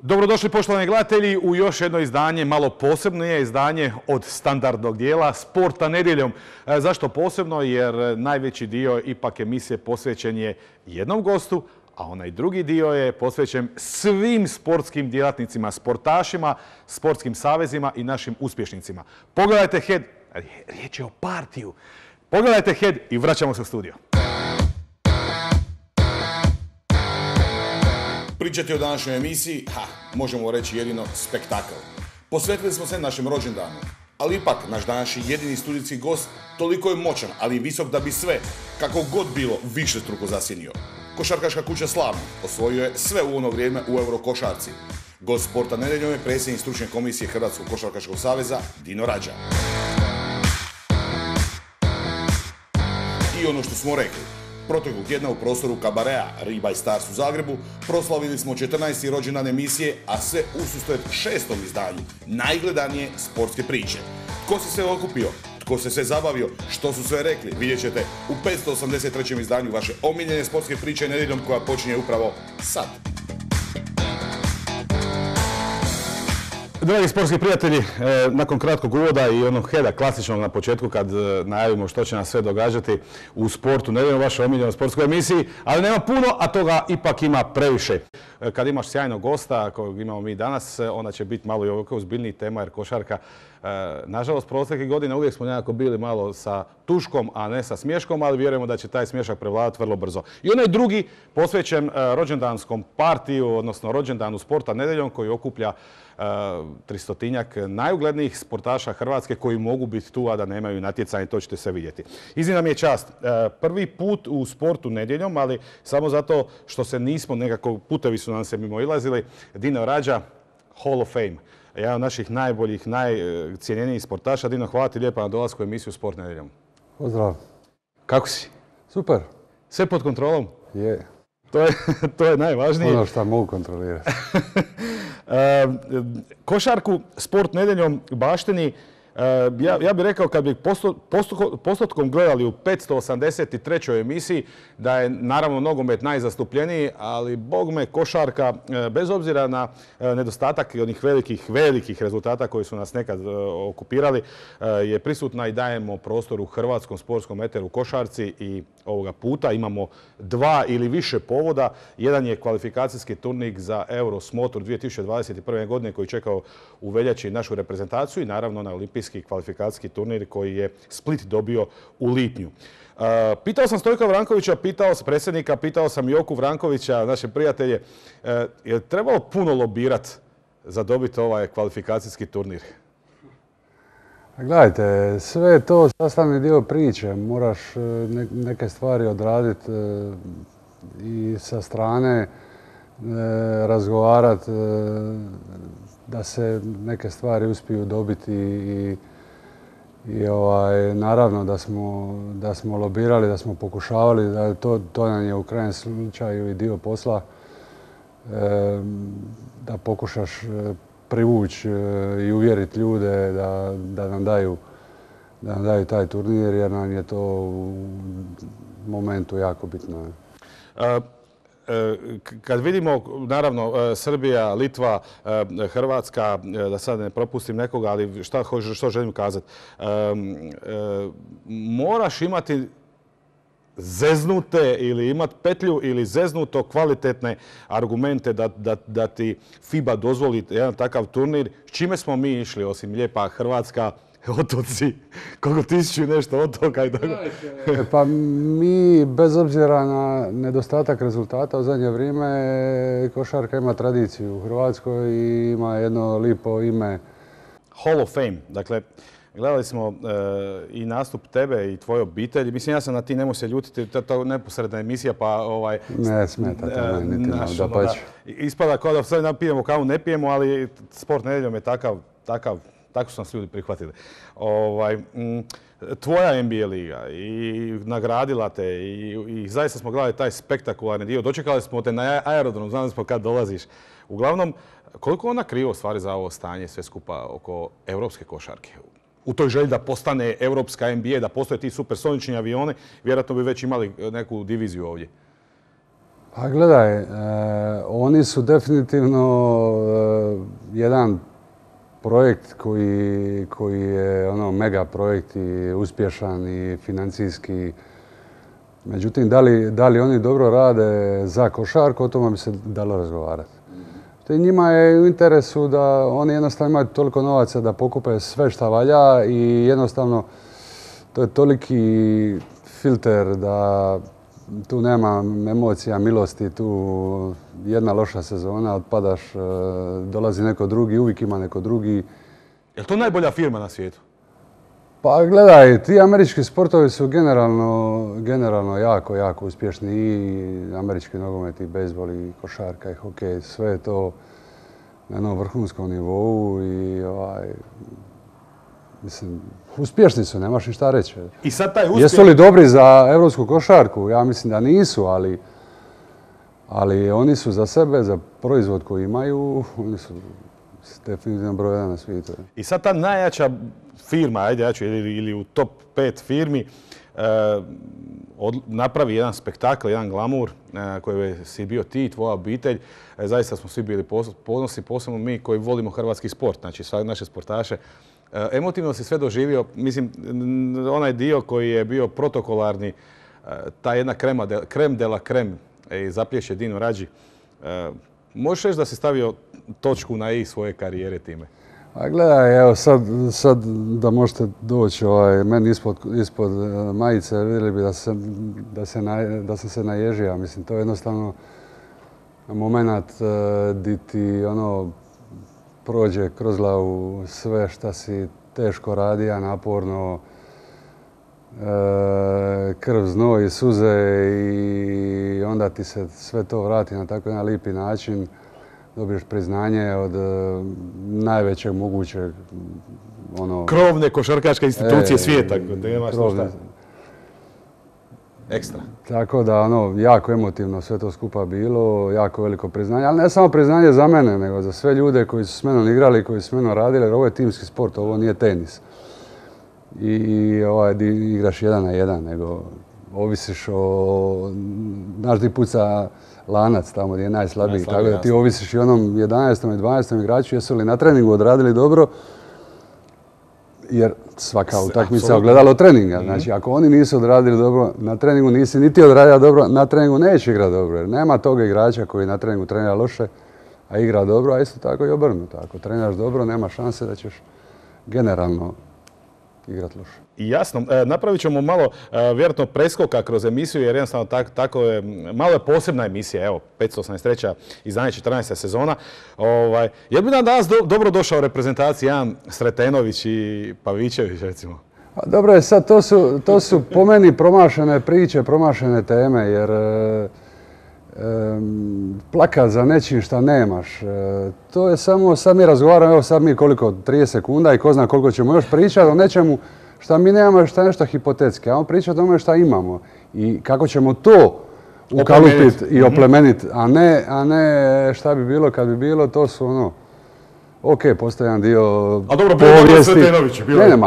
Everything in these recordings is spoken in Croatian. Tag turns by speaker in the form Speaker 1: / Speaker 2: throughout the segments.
Speaker 1: Dobrodošli poštovani gledatelji u još jedno izdanje, malo posebnije izdanje od standardnog dijela Sporta nedjeljom. Zašto posebno? Jer najveći dio ipak emisije posvećen je jednom gostu, a onaj drugi dio je posvećen svim sportskim djelatnicima, sportašima, sportskim savezima i našim uspješnicima. Pogledajte Head, riječ je o partiju. Pogledajte Head i vraćamo se u studio.
Speaker 2: Pričati o današnjoj emisiji, možemo reći jedino spektakl. Posvetili smo se našem rođendanu, ali ipak naš današnji jedini studijski gost toliko je moćan, ali i visok da bi sve, kako god bilo, višestruko zasjenio. Košarkaška kuća Slavni osvojio je sve u ono vrijeme u Eurokošarci. Gost Sporta nedjeljom je predsjednik stručne komisije Hrvatskog košarkaškog saveza Dino Rađa. I ono što smo rekli, proteklog tjedna u prostoru kabarea Riba i Stars u Zagrebu proslavili smo 14. rođendan emisije, a sve ususret 6. izdanju najgledanije sportske priče. Tko se sve okupio, tko se sve zabavio, što su sve rekli, vidjet ćete u 583. izdanju vaše omiljene sportske priče nedjeljom koja počinje upravo sad.
Speaker 1: Dragi sportski prijatelji, nakon kratkog uvoda i onog heada klasičnog na početku kad najavimo što će nas sve događati u sportu, ne vjerujem vašoj omiljenoj sportskoj emisiji, ali nema puno, a toga ipak ima previše. Kad imaš sjajnog gosta, kojeg imamo mi danas, onda će biti malo i ovako ozbiljniji tema jer košarka, nažalost, proteklih godina uvijek smo nekako bili malo sa tuškom, a ne sa smješkom, ali vjerujemo da će taj smješak prevladati vrlo brzo. I onaj drugi posvećen rođendanskom partiju, odnosno rođendanu Sporta nedjeljom koji okuplja 300-tinjak najuglednijih sportaša Hrvatske koji mogu biti tu, a da nemaju natjecanje, to ćete sve vidjeti. Iznimna mi je čast. Prvi put u Sportu nedjeljom, ali samo zato što se nismo nekako, putevi su nam se mimoilazili, Dino Rađa, Hall of Fame. Jedan od naših najboljih, najcijenjenijih sportaša. Dino, hvala ti lijepa na dolasku u emisiju Sport nedjeljom.
Speaker 3: Pozdrav.
Speaker 1: Kako si?
Speaker 3: Super.
Speaker 1: Sve pod kontrolom?
Speaker 3: Je.
Speaker 1: To je najvažnije.
Speaker 3: Ono što mogu kontrolirati.
Speaker 1: Košarku Sport nedjeljom baštini, ja bih rekao kad bi postotkom gledali u 583. emisiji da je naravno nogomet najzastupljeniji, ali bogme košarka, bez obzira na nedostatak i onih velikih rezultata koji su nas nekad okupirali, je prisutna i dajemo prostor u hrvatskom sportskom eteru košarci i ovoga puta imamo dva ili više povoda. Jedan je kvalifikacijski turnir za Euro Smotru 2021. godine koji čekao u veljači našu reprezentaciju i naravno na olimpijski kvalifikacijski turnir koji je Split dobio u lipnju. Pitao sam Stojka Vrankovića, pitao sam predsjednika, pitao sam Joku Vrankovića, naše prijatelje, je trebalo puno lobirati za dobiti ovaj kvalifikacijski turnir?
Speaker 3: Gledajte, sve je to sastavni dio priče. Moraš neke stvari odraditi i sa strane razgovarati da se neke stvari uspiju dobiti i naravno da smo lobirali, da smo pokušavali, da to nam je u krajnjem slučaju i dio posla, da pokušaš privući i uvjeriti ljude da nam daju taj turnir jer nam je to u momentu jako bitno.
Speaker 1: Kad vidimo, naravno, Srbija, Litva, Hrvatska, da sad ne propustim nekoga, ali što želim kazati, moraš imati zeznute ili imati petlju ili zeznuto kvalitetne argumente da ti FIBA dozvoli jedan takav turnir. S čime smo mi išli, osim lijepa Hrvatska, otoci, koliko tisuću i nešto otoka i tako?
Speaker 3: Pa mi, bez obzira na nedostatak rezultata u zadnje vrijeme, košarka ima tradiciju u Hrvatskoj i ima jedno lipo ime.
Speaker 1: Hall of Fame. Dakle, gledali smo i nastup tebe i tvoje obitelji. Mislim, ja sam na ti, nemoj se ljutiti, to je neposredna emisija, pa
Speaker 3: ne smeta to niti da paći.
Speaker 1: Ispada kao da sve pijemo kavu, ne pijemo, ali Sport nedjeljom je tako su nas ljudi prihvatili. Tvoja NBA liga i nagradila te i zaista smo gledali taj spektakularni dio. Dočekali smo te na aerodromu, znali smo kad dolaziš. Uglavnom, koliko ona krivo stvari za ovo stanje sve skupa oko europske košarke? U toj želji da postane europska NBA, da postoje ti supersonični avioni, vjerojatno bi već imali neku diviziju ovdje.
Speaker 3: Pa gledaj, oni su definitivno jedan projekt koji je mega projekt i uspješan i financijski. Međutim, da li oni dobro rade za košarku, o tome bi se dalo razgovarati. Njima je u interesu da oni jednostavno imaju toliko novaca da pokupe sve šta valja i jednostavno to je toliki filter da tu nema emocija, milosti, tu jedna loša sezona, otpadaš, dolazi neko drugi, uvijek ima neko drugi.
Speaker 1: Je li to najbolja firma na svijetu?
Speaker 3: Pa gledaj, ti američki sportovi su generalno jako uspješni, i američki nogomet, i bejzbol, i košarka, i hokej, sve je to na jednom vrhunskom nivou i mislim, uspješni su, nemaš ni šta reći.
Speaker 1: I sad taj uspjeh...
Speaker 3: Jesu li dobri za evropsku košarku? Ja mislim da nisu, ali oni su za sebe, za proizvod koji imaju, oni su definitivno broj 1 na svijetu.
Speaker 1: I sad ta najjača firma, ajde ja ću, ili u top 5 firmi, napravi jedan spektakl, jedan glamur koji si bio ti, tvoja obitelj. Zaista smo svi bili ponosni, posebno mi koji volimo hrvatski sport, znači sve naše sportaše. Emotivno si sve doživio, mislim, onaj dio koji je bio protokolarni, ta jedna krem de la krem i zaplješće Dino Radži. Možeš reći da si stavio točku na i svoje karijere time?
Speaker 3: A gledaj, evo sad da možete doći meni ispod majice, vidjeli bi da sam se naježio. Mislim, to je jednostavno moment di ti prođe kroz glavu sve šta si teško radio, naporno, krv, znoj i suze, i onda ti se sve to vrati na tako jedan lipi način. Dobiješ priznanje od najvećeg mogućeg
Speaker 1: krovne košarkaške institucije svijeta. Ekstra.
Speaker 3: Tako da, jako emotivno sve to skupa bilo, jako veliko priznanje, ali ne samo priznanje za mene, nego za sve ljude koji su s menom igrali, koji su s menom radili, jer ovo je timski sport, ovo nije tenis. I igraš 1 na 1, nego ovisiš o, znaš ti puca lanac tamo gdje je najslabiji, tako da ti ovisiš i onom 11. i 12. igraču, jesu li na treningu odradili dobro, jer svaka utakmica ogledalo treninga. Znači, ako oni nisu odradili dobro, na treningu nisi niti odradio dobro, na treningu neće igrati dobro. Jer nema toga igrača koji na treningu trenira loše, a igra dobro, a isto tako i obrnuto. Ako treniraš dobro, nema šanse da ćeš generalno igrati loše.
Speaker 1: I jasno, napravit ćemo malo vjerojatno preskoka kroz emisiju, jer jednostavno tako je, malo je posebna emisija, evo, 583. izdanje 14. sezona. Je li bi nam danas dobro došao reprezentaciji jedan Sretenović i Pavićević, recimo?
Speaker 3: Pa dobro je, sad to su po meni promašene priče, promašene teme, jer plakat za nečim šta nemaš, to je samo, sad mi razgovaramo, evo sad mi koliko, 30 sekunda i ko zna koliko ćemo još pričati o nečemu šta mi nemamo, šta je nešto hipotetski. Ajmo pričati o tome šta imamo i kako ćemo to ukalupiti i oplemeniti, a ne šta bi bilo kad bi bilo, to su ok, postoji jedan dio povijesti.
Speaker 1: A dobro, bilo Sretenović.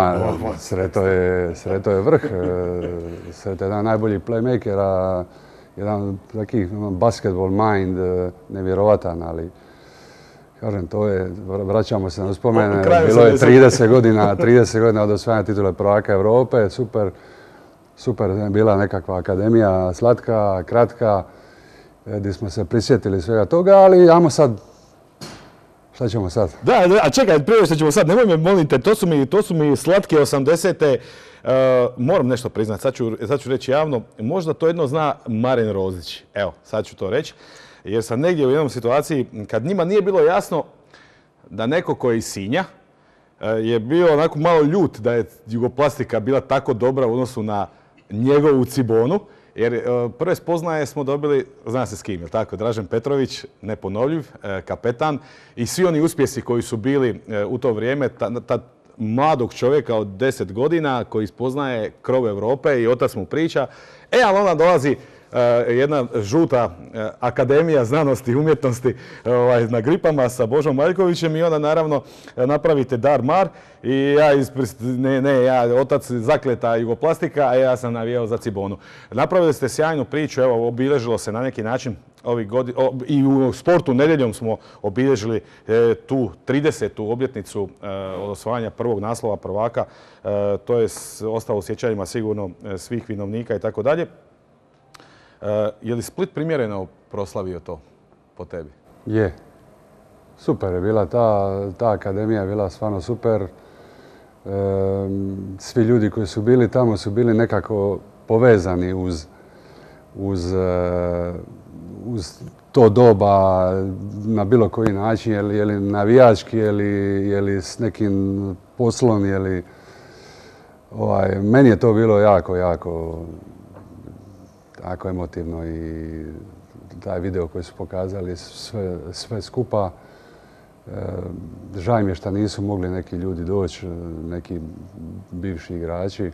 Speaker 3: Sreto je vrh, Sreto je jedan najboljih playmakera, jedan takih basketball mind, nevjerovatan, ali kažem, to je, vraćamo se na uspomene, bilo je 30 godina od osvajanja titule prvaka Europe, super je bila nekakva akademija, slatka, kratka, gdje smo se prisjetili svega toga, ali ajmo sad, šta ćemo sad?
Speaker 1: Da, a čekaj, prije što ćemo sad, nemoj me, molim te, to su mi slatke 80-te. Moram nešto priznati, sad ću reći javno, možda to jedno zna Marin Rozić. Evo, sad ću to reći. Jer sam negdje u jednom situaciji, kad njima nije bilo jasno da neko koji je iz Sinja je bio onako malo ljut da je Jugoplastika bila tako dobra u odnosu na njegovu Cibonu. Jer prve spoznaje smo dobili, zna se s kim, jel tako? Dražen Petrović, neponovljiv, kapetan, i svi oni uspjesi koji su bili u to vrijeme, ta mladog čovjeka od 10 godina koji spoznaje krov Europe i otac mu priča. Ali onda dolazi jedna žuta akademija znanosti i umjetnosti na gripama sa Božom Maljkovićem i onda naravno napravite dar mar i ja otac zakleta Jugoplastika, a ja sam navijao za Cibonu. Napravili ste sjajnu priču, evo obilježilo se na neki način ovih godina i u sportu nedjeljom smo obilježili tu 30. obljetnicu od osvajanja prvog naslova prvaka. To je ostalo u sjećanjima sigurno svih vinovnika i tako dalje. Je li Split primjereno proslavio to po tebi?
Speaker 3: Je. Super je bila ta akademija, je bila stvarno super. Svi ljudi koji su bili tamo su bili nekako povezani uz to doba na bilo koji način, je li navijački, je li s nekim poslom, meni je to bilo jako emotivno i taj video koji su pokazali sve skupa. Žao mi je što nisu mogli neki ljudi doći, neki bivši igrači,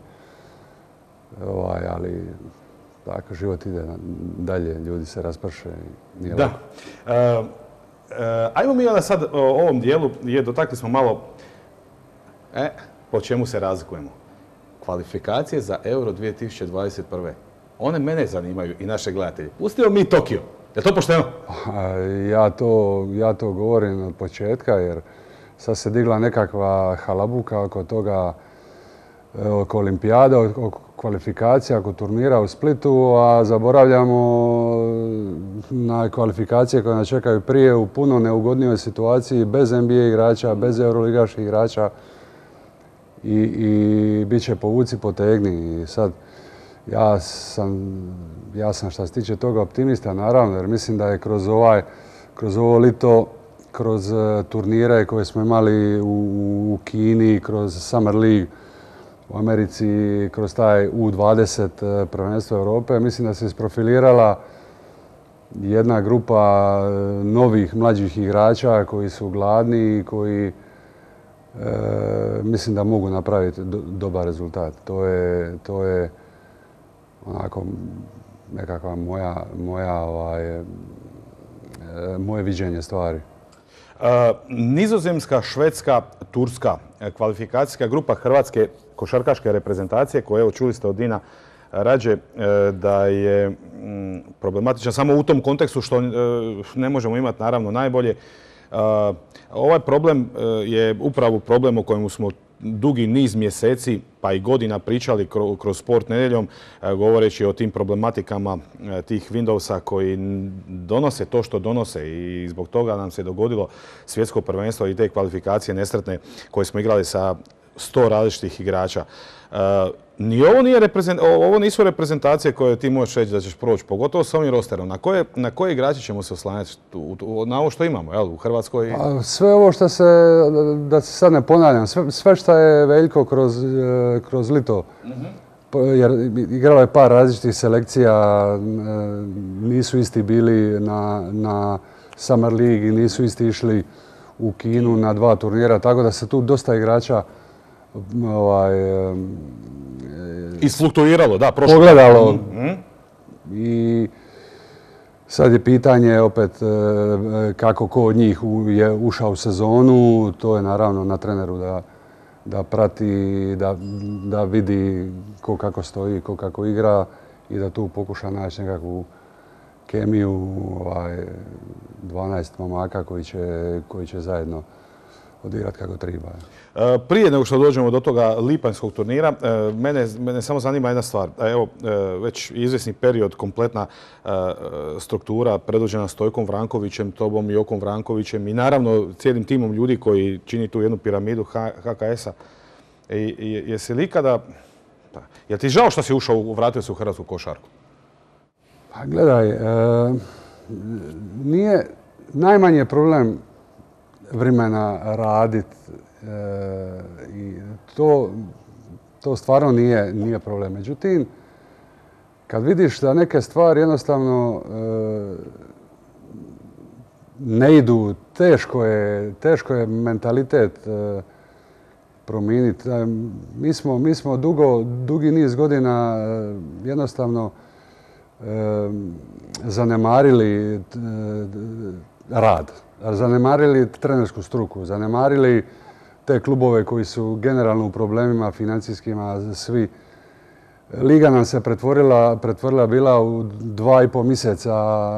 Speaker 3: ali tako život ide dalje, ljudi se rasprše.
Speaker 1: Da. Ajmo mi onda sad o ovom dijelu, dotakli smo malo po čemu se razlikujemo. Kvalifikacije za Euro 2021. One mene zanimaju i naše gledatelje. Pustimo mi Tokio. Je to pošteno?
Speaker 3: Ja to govorim od početka jer sad se digla nekakva halabuka oko toga, oko olimpijada, oko kvalifikacija, oko turnira u Splitu, a zaboravljamo na kvalifikacije koje nas čekaju prije u puno neugodnijoj situaciji, bez NBA igrača, bez euroligaških igrača i bit će povuci potegni. I sad, ja sam što se tiče toga optimista, naravno, jer mislim da je kroz ovo lito, kroz turnire koje smo imali u Kini, kroz Summer League u Americi, kroz taj U20 prvenstvo Europe, mislim da se isprofilirala jedna grupa novih, mlađih igrača koji su gladni i koji mislim da mogu napraviti dobar rezultat. To je onako nekakva moje viđenje stvari.
Speaker 1: Nizozemska, Švedska, Turska, kvalifikacijska grupa Hrvatske košarkaške reprezentacije koje, evo čuli ste od Dina Rađe, da je problematična samo u tom kontekstu što ne možemo imati naravno najbolje. Ovaj problem je upravo problem o kojemu smo dugi niz mjeseci pa i godina pričali kroz Sport nedjeljom govoreći o tim problematikama tih Windowsa koji donose to što donose i zbog toga nam se dogodilo svjetsko prvenstvo i te kvalifikacije nesretne koje smo igrali sa 100 različitih igrača. Ni ovo nisu reprezentacije koje ti možeš reći da ćeš proći, pogotovo s ovim rosterom. Na koje igrače ćemo se oslanjati? Na ovo što imamo, jel, u Hrvatskoj?
Speaker 3: Sve ovo što da se sad ne ponavljam, sve što je Veljko kroz lito, jer igralo je par različitih selekcija, nisu isti bili na Summer League i nisu isti išli u Kinu na 2 turnira, tako da se tu dosta igrača
Speaker 1: isfluktuiralo, da, prošlo.
Speaker 3: Pogledalo. I sad je pitanje opet kako ko od njih je ušao u sezonu. To je naravno na treneru da prati, da vidi ko kako stoji, ko kako igra i da tu pokuša naći nekakvu kemiju 12 momaka koji će zajedno odigrati kako treba.
Speaker 1: Prije nego što dođemo do toga lipanjskog turnira, mene samo zanima jedna stvar. Evo, već izvjesni period, kompletna struktura predvođena Stojkom Vrankovićem, tobom i Jokom Vrankovićem i naravno cijelim timom ljudi koji čini tu jednu piramidu HKS-a. Jesi li ikada... Je li ti žao što si vratio se u hrvatsku košarku?
Speaker 3: Pa gledaj, nije najmanji problem vremena raditi i to stvarno nije problem. Međutim, kad vidiš da neke stvari jednostavno ne idu, teško je mentalitet promijeniti. Mi smo dugi niz godina jednostavno zanemarili rad, zanemarili trenersku struku, zanemarili te klubove koji su generalno u problemima financijskima, svi. Liga nam se pretvorila bila u 2,5 mjeseca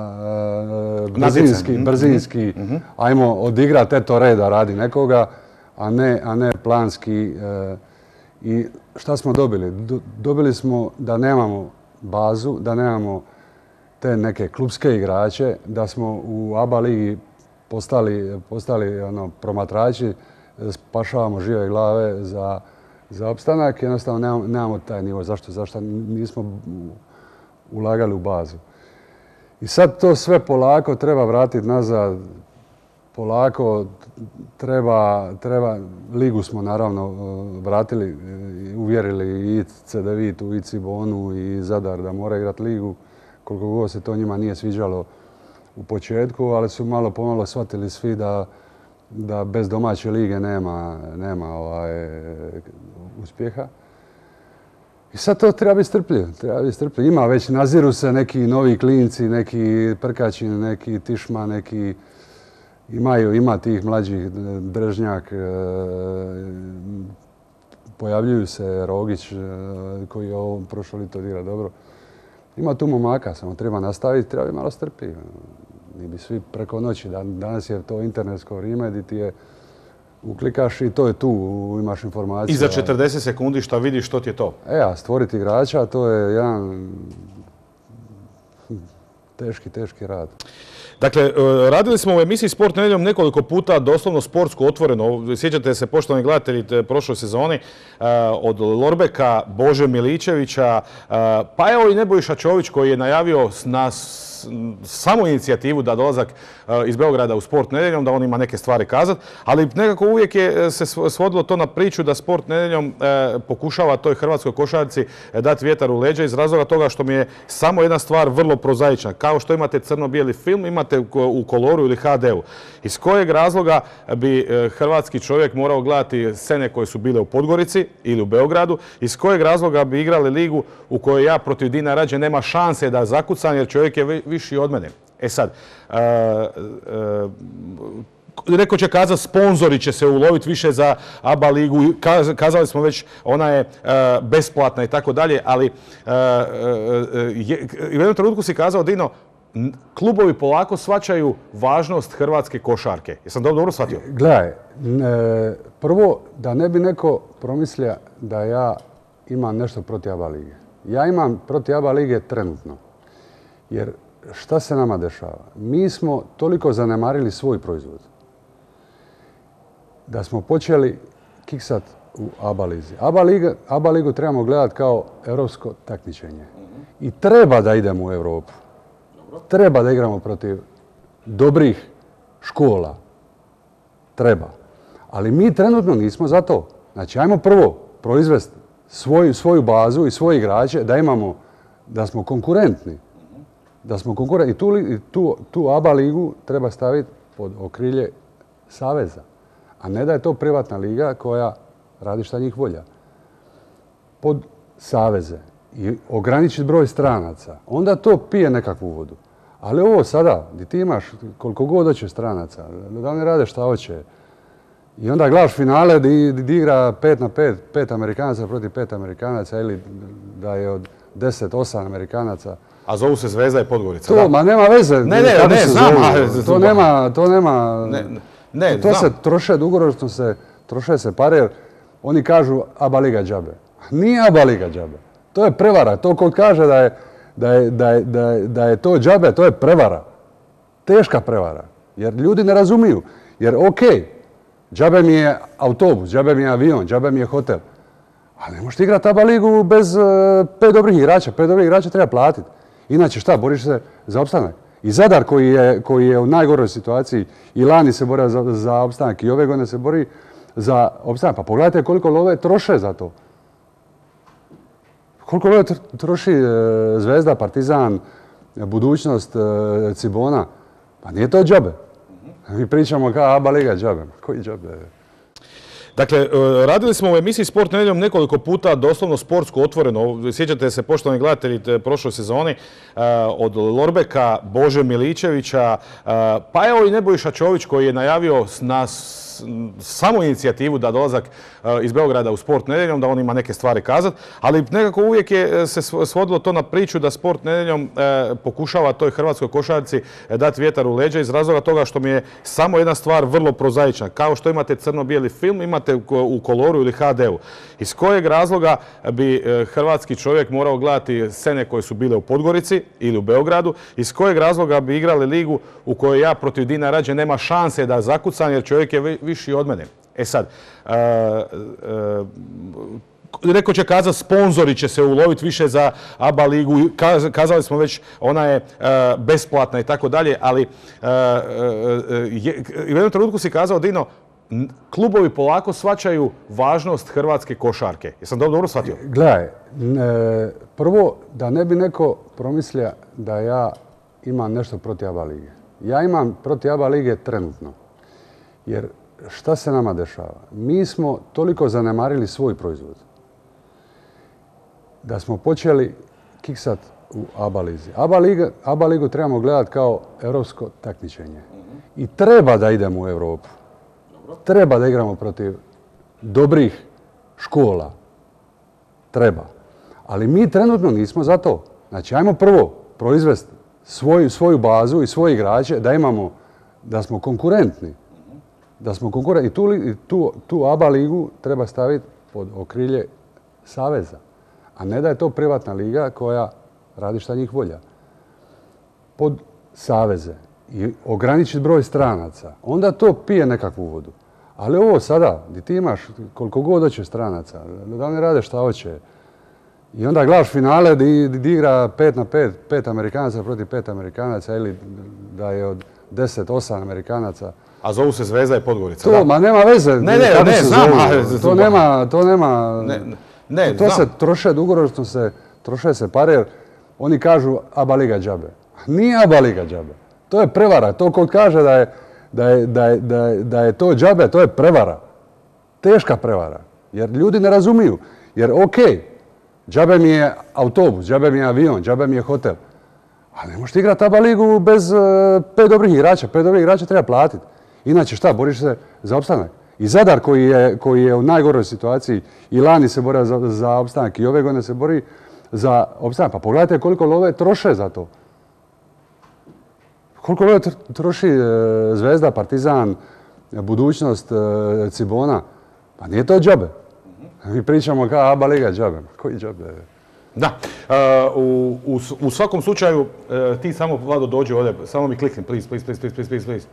Speaker 3: brzinski, ajmo odigrati eto reda radi nekoga, a ne planski. I šta smo dobili? Dobili smo da nemamo bazu, da nemamo te neke klubske igrače, da smo u ABA ligi postali promatrači, spašavamo žive glave za opstanak, jednostavno nemamo taj nivo. Zašto nismo ulagali u bazu? I sad to sve polako treba vratiti nazad, polako treba, ligu smo naravno vratili, uvjerili i Cedevitu, i Cibonu, i Zadar da mora igrati ligu, koliko god se to njima nije sviđalo u početku, ali su malo pomalo shvatili svi da bez domaće lige nema uspjeha. I sad to treba biti strpljiv. Ima već, naziru se neki novi klinci, neki Prkačin, neki Tišma, neki ima tih mlađih, Drežnjak, pojavljuju se Rogić koji je ovo prošlo lito odigra dobro. Ima tu momaka, samo treba nastaviti, treba biti malo strpljiv. Ni bi svi preko noći, danas je to internetsko vrijeme gdje ti je uklikaš i to je tu, imaš informacije.
Speaker 1: I za 40 sekundi šta vidiš, što ti je to?
Speaker 3: A stvoriti igrača, to je jedan teški rad.
Speaker 1: Dakle, radili smo u emisiji Sport nedjeljom nekoliko puta doslovno sportsko otvoreno. Sjećate se, poštovani gledatelji, prošloj sezoni od Lorbeka, Bože Miličevića, pa evo i Nebojša Čović koji je najavio samu inicijativu da dolazak iz Beograda u Sport nedjeljom, da on ima neke stvari kazati, ali nekako uvijek se svodilo to na priču da Sport nedjeljom pokušava toj hrvatskoj košarci dati vjetar u leđa iz razloga toga što mi je samo jedna stvar vrlo prozaična. Kao što imate crno-bijeli film, imate u koloru ili HD-u. Iz kojeg razloga bi hrvatski čovjek morao gledati scene koje su bile u Podgorici ili u Beogradu, iz kojeg razloga bi igrali ligu u kojoj ja protiv Dina Rađe nema šanse da zakucam jer čovjek je viši od mene. E sad, neko će kazati sponzori će se uloviti više za ABA ligu, kazali smo već ona je besplatna i tako dalje, ali u jednom trenutku si kazao, Dino, klubovi polako shvaćaju važnost hrvatske košarke. Jesam dobro shvatio?
Speaker 3: Gledaj, prvo da ne bi neko promislio da ja imam nešto protiv ABA lige. Ja imam protiv ABA lige trenutno. Jer šta se nama dešava? Mi smo toliko zanemarili svoj proizvod da smo počeli kiksat u ABA lizi. ABA ligu trebamo gledati kao europsko takmičenje. I treba da idemo u Europu. Treba da igramo protiv dobrih škola. Treba. Ali mi trenutno nismo za to. Znači, ajmo prvo proizvesti svoju bazu i svoje igrače da smo konkurentni. I tu ABA ligu treba staviti pod okrilje saveza. A ne da je to privatna liga koja radi šta njih volja. Pod saveze i ograničiti broj stranaca, onda to pije nekakvu vodu. Ali ovo sada, gdje ti imaš koliko god hoće stranaca, da oni rade šta hoće. I onda gledaš finale gdje igra 5 na 5, 5 Amerikanaca protiv 5 Amerikanaca ili da je od 10, 8 Amerikanaca.
Speaker 1: A zovu se Zvezda i Podgorica.
Speaker 3: To, ma nema veze.
Speaker 1: Ne, znam.
Speaker 3: To se troše dugoročno, troše se pare jer oni kažu ABA liga džabe. Nije ABA liga džabe. To je prevara. To ko kaže da je to džabe, to je prevara. Teška prevara. Jer ljudi ne razumiju. Jer džabe mi je autobus, džabe mi je avion, džabe mi je hotel. Ali ne možete igrati ABA ligu bez 5 dobrih igrača. 5 dobrih igrača treba platiti. Inače šta, boriš se za opstanak. I Zadar koji je u najgoroj situaciji i lani se bori za opstanak i ove godine se bori za opstanak. Pa pogledajte koliko love troše za to. Koliko love troši Zvezda, Partizan, Budućnost, Cibona. Pa nije to džabe. Mi pričamo kao ABA liga džabe. Koji džabe?
Speaker 1: Dakle, radili smo u emisiji Sport nedjeljom nekoliko puta doslovno sportsko otvoreno. Sjećate se, poštovani gledatelji, prošloj sezoni od Lorbeka, Bože Miličevića, pa evo i Nebojša Čović koji je najavio samu inicijativu da dolazak iz Beograda u Sport nedjeljom, da on ima neke stvari kazati, ali nekako uvijek je se svodilo to na priču da Sport nedjeljom pokušava toj hrvatskoj košarci dati vjetar u leđa iz razloga toga što mi je samo jedna stvar vrlo prozaična. Kao što imate crno-bijeli film, imate u koloru ili HD-u. Iz kojeg razloga bi hrvatski čovjek morao gledati scene koje su bile u Podgorici ili u Beogradu, iz kojeg razloga bi igrali ligu u kojoj ja protiv Dina Rađe nema šanse da zakucam jer čovjek je viši od mene. E sad, neko će kazati sponzori će se uloviti više za ABA ligu, kazali smo već ona je besplatna i tako dalje, ali u jednom trenutku si kazao, Dino, klubovi polako shvaćaju važnost hrvatske košarke. Jesam dobro shvatio?
Speaker 3: Gledaj, prvo da ne bi neko promislio da ja imam nešto protiv ABA lige. Ja imam protiv ABA lige trenutno. Jer šta se nama dešava? Mi smo toliko zanemarili svoj proizvod da smo počeli kiksat u ABA lizi. ABA ligu trebamo gledati kao europsko takmičenje. I treba da idemo u Europu. Treba da igramo protiv dobrih škola. Treba. Ali mi trenutno nismo za to. Znači, ajmo prvo proizvesti svoju bazu i svoje igrače da smo konkurentni. I tu ABA ligu treba staviti pod okrilje saveza. A ne da je to privatna liga koja radi šta njih volja. Pod saveze i ograničiti broj stranaca, onda to pije nekakvu vodu. Ali ovo sada, gdje ti imaš koliko god hoće stranaca, da oni rade šta hoće. I onda gledaš finale gdje igra 5 na 5, 5 Amerikanaca protiv 5 Amerikanaca ili da je od 10, 8 Amerikanaca.
Speaker 1: A zovu se Zvezda i Podgorica.
Speaker 3: To, ma nema veze.
Speaker 1: Ne, znam.
Speaker 3: To nema. To se troše dugoročno, troše se pare jer oni kažu ABA liga džabe. Nije ABA liga džabe. To je prevara. To ko kaže da je to džabe, to je prevara. Teška prevara. Jer ljudi ne razumiju. Jer džabe mi je autobus, džabe mi je avion, džabe mi je hotel. Ali ne možete igrati ABA ligu bez 5 dobrih igrača. 5 dobrih igrača treba platiti. Inače šta, boriš se za opstanak. I Zadar koji je u najgoroj situaciji i lani se borio za opstanak i ove godine se bori za opstanak. Pa pogledajte koliko love troše za to. Koliko love troši Zvezda, Partizan, Budućnost, Cibona. Pa nije to džabe. Mi pričamo kao ABA liga džabe. Koji džabe?
Speaker 1: Da. U svakom slučaju ti samo, Vlado, dođi ovdje. Samo mi klikni, please.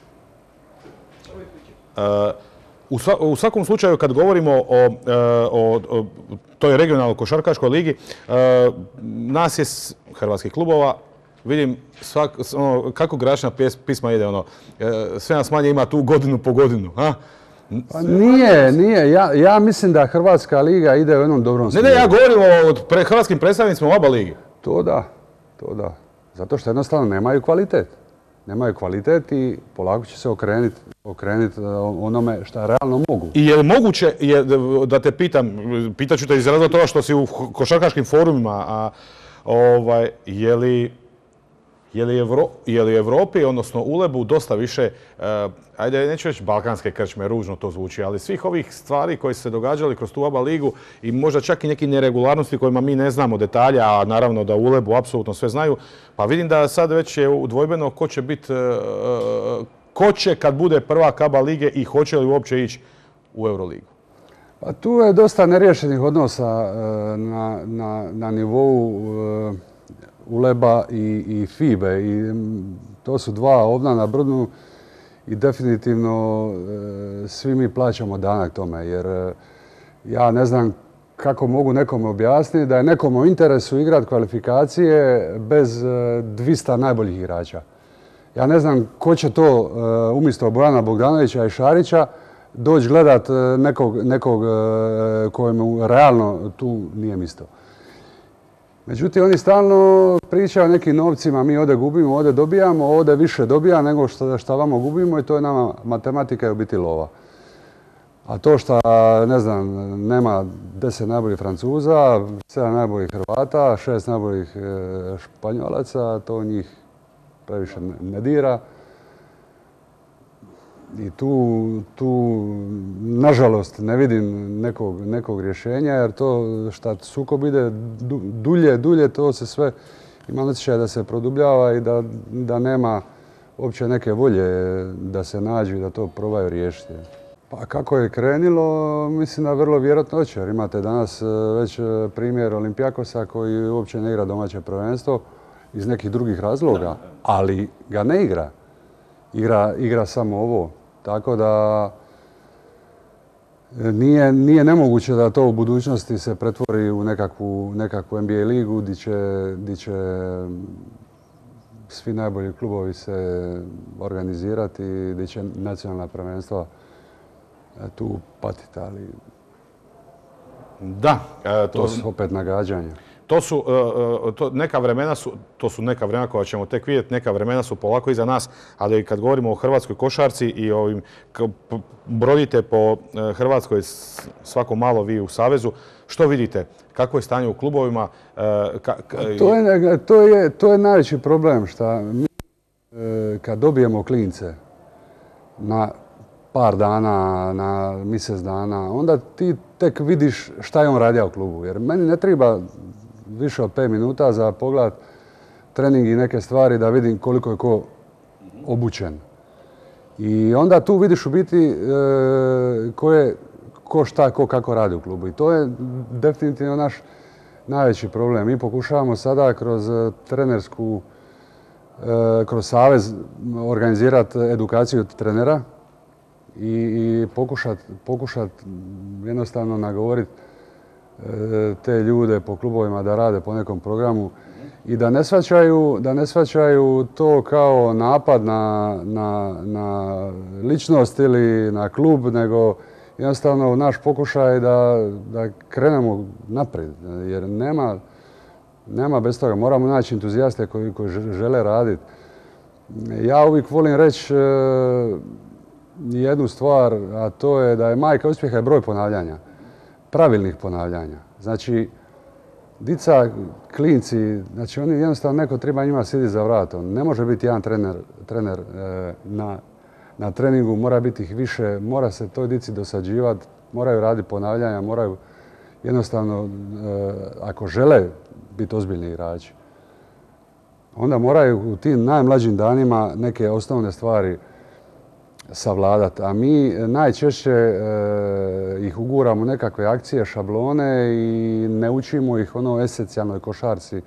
Speaker 1: U svakom slučaju, kad govorimo o toj regionalnoj košarkaškoj ligi, nas je hrvatskih klubova, vidim kako gračna pisma ide, sve nas manje ima tu godinu po godinu.
Speaker 3: Pa nije. Ja mislim da Hrvatska liga ide u jednom dobrom smjeru.
Speaker 1: Ne, ja govorim o hrvatskim predstavnicima u ABA ligi.
Speaker 3: To da. Zato što jednostavno nemaju kvalitet. Nemaju kvalitet i polako će se okrenuti onome što realno mogu.
Speaker 1: I je li moguće, da te pitat ću te iz razloga toga što si u košarkaškim forumima, je li Evropi, odnosno Ulebu, dosta više, ajde, neću reći balkanske krčme, ružno to zvuči, ali svih ovih stvari koje su se događali kroz tu ABA ligu i možda čak i neki neregularnosti kojima mi ne znamo detalja, a naravno da u Ulebu apsolutno sve znaju, pa vidim da sad već je dvojbeno ko će kad bude prvak ABA lige i hoće li uopće ići u Euroligu.
Speaker 3: Pa tu je dosta neriješenih odnosa na nivou Uleba i FIBE i to su dva ovna na brdu i definitivno svi mi plaćamo danak tome jer ja ne znam kako mogu nekome objasniti da je nekom u interesu igrati kvalifikacije bez 200 najboljih igrača. Ja ne znam ko će to umjesto Bojana Bogdanovića i Šarića doći gledat nekog kojemu realno tu nije mjesto. Međutim, oni stalno pričaju o nekim novcima, mi ovdje gubimo, ovdje dobijamo, ovdje više dobija nego što vamo gubimo i to je nama matematika i u biti lova. A to što, ne znam, nema 10 najboljih Francuza, 7 najboljih Hrvata, 6 najboljih Španjolaca, to njih previše ne dira. I tu, nažalost, ne vidim nekog rješenja, jer to što sukob ide dulje, to se sve ima osjećaj da se produbljava i da nema uopće neke volje da se nađu i da to probaju riješiti. Pa kako je krenilo, mislim da vrlo vjerojatno će, jer imate danas već primjer Olimpijakosa koji uopće ne igra domaće prvenstvo iz nekih drugih razloga, ali ga ne igra. Igra samo ovo. Tako da nije nemoguće da to u budućnosti se pretvori u nekakvu NBA ligu gdje će svi najbolji klubovi se organizirati i gdje će nacionalna prvenstva tu patiti, ali
Speaker 1: da,
Speaker 3: to su opet nagađanja.
Speaker 1: Neka vremena koja ćemo tek vidjeti, neka vremena su polako iza nas, ali kad govorimo o hrvatskoj košarci i brodite po Hrvatskoj svako malo vi u Savezu, što vidite? Kakvo je stanje u klubovima?
Speaker 3: To je najveći problem što mi kad dobijemo klince na par dana, na mjesec dana, onda ti tek vidiš šta je on radio u klubu. Jer meni ne treba više od 5 minuta za pogled trening i neke stvari da vidim koliko je ko obučen. I onda tu vidiš u biti ko šta, ko kako radi u klubu. I to je definitivno naš najveći problem. Mi pokušavamo sada kroz kroz savez organizirati edukaciju trenera i pokušat jednostavno nagovoriti te ljude po klubovima da rade po nekom programu i da ne shvaćaju to kao napad na ličnost ili na klub, nego jednostavno naš pokušaj da krenemo naprijed, jer nema bez toga. Moramo naći entuzijaste koji žele raditi. Ja uvijek volim reći jednu stvar, a to je da je majka uspjeha je broj ponavljanja, pravilnih ponavljanja. Znači, dica, klinci, znači oni jednostavno neko treba njima sjediti za vratom. Ne može biti jedan trener na treningu, mora biti ih više, mora se toj dici dosađivati, moraju raditi ponavljanja, moraju jednostavno, ako žele biti ozbiljni igrači, onda moraju u tim najmlađim danima neke osnovne stvari savladati. A mi najčešće ih uguramo nekakve akcije, šablone i ne učimo ih ono esencijalnoj košarci,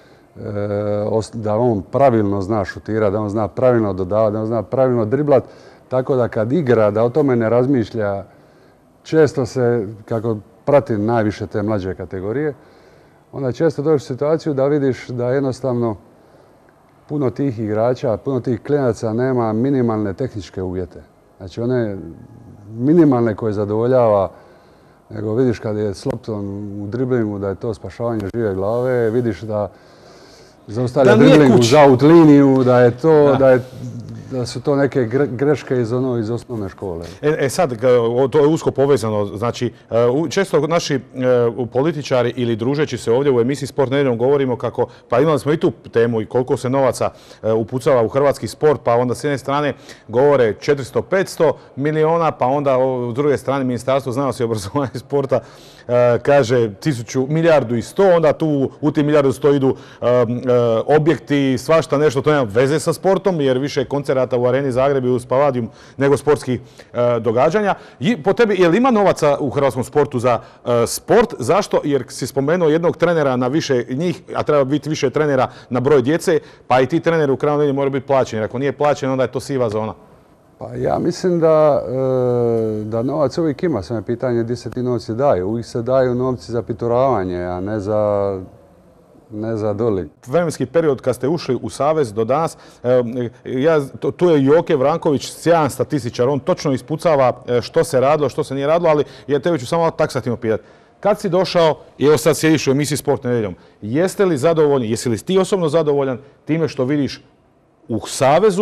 Speaker 3: da on pravilno zna šutirati, da on zna pravilno dodavati, da on zna pravilno driblat, tako da kad igra, da o tome ne razmišlja. Često se, kako pratim najviše te mlađe kategorije, onda često dođeš u situaciju da vidiš da jednostavno puno tih igrača, puno tih klinaca nema minimalne tehničke uvjete. Znači one minimalne koje zadovoljava, nego vidiš kad je s loptom u driblingu da je to spašavanje žive glave, vidiš da zaustavlja driblingu za out liniju, da su to neke greške iz osnovne škole.
Speaker 1: Sad, to je usko povezano. Znači, često naši političari ili družeći se ovdje u emisiji Sport nedjeljom govorimo kako, pa imali smo i tu temu i koliko se novaca upucava u hrvatski sport, pa onda s jedne strane govore 400-500 miliona, pa onda s druge strane Ministarstvo znanosti i obrazovanja i sporta kaže milijardu i 100, onda tu u tim milijardu 100 idu objekti, svašta nešto, to nema veze sa sportom, jer više koncerata u Areni Zagreb i u Spaladium nego sportskih događanja. I po tebi, je li ima novaca u hrvatskom sportu za sport? Zašto? Jer si spomenuo jednog trenera na više njih, a treba biti više trenera na broj djece, pa i ti treneri u krajnjoj liniji moraju biti plaćeni. Ako nije plaćen, onda je to siva zona.
Speaker 3: Pa ja mislim da novac uvijek ima, samo je pitanje gdje se ti novci daju. Uvijek se daju novci za pituravanje, a ne za doli.
Speaker 1: Vremenski period kad ste ušli u Savez do danas, tu je Joke Vranković, sjajan statističar, on točno ispucava što se radilo, što se nije radilo, ali ja tebe ću samo taksativno pitati. Kad si došao, i evo sad sjediš u emisiji Sport nedjeljom, jeste li zadovoljni, jesi li ti osobno zadovoljan time što vidiš u Savezu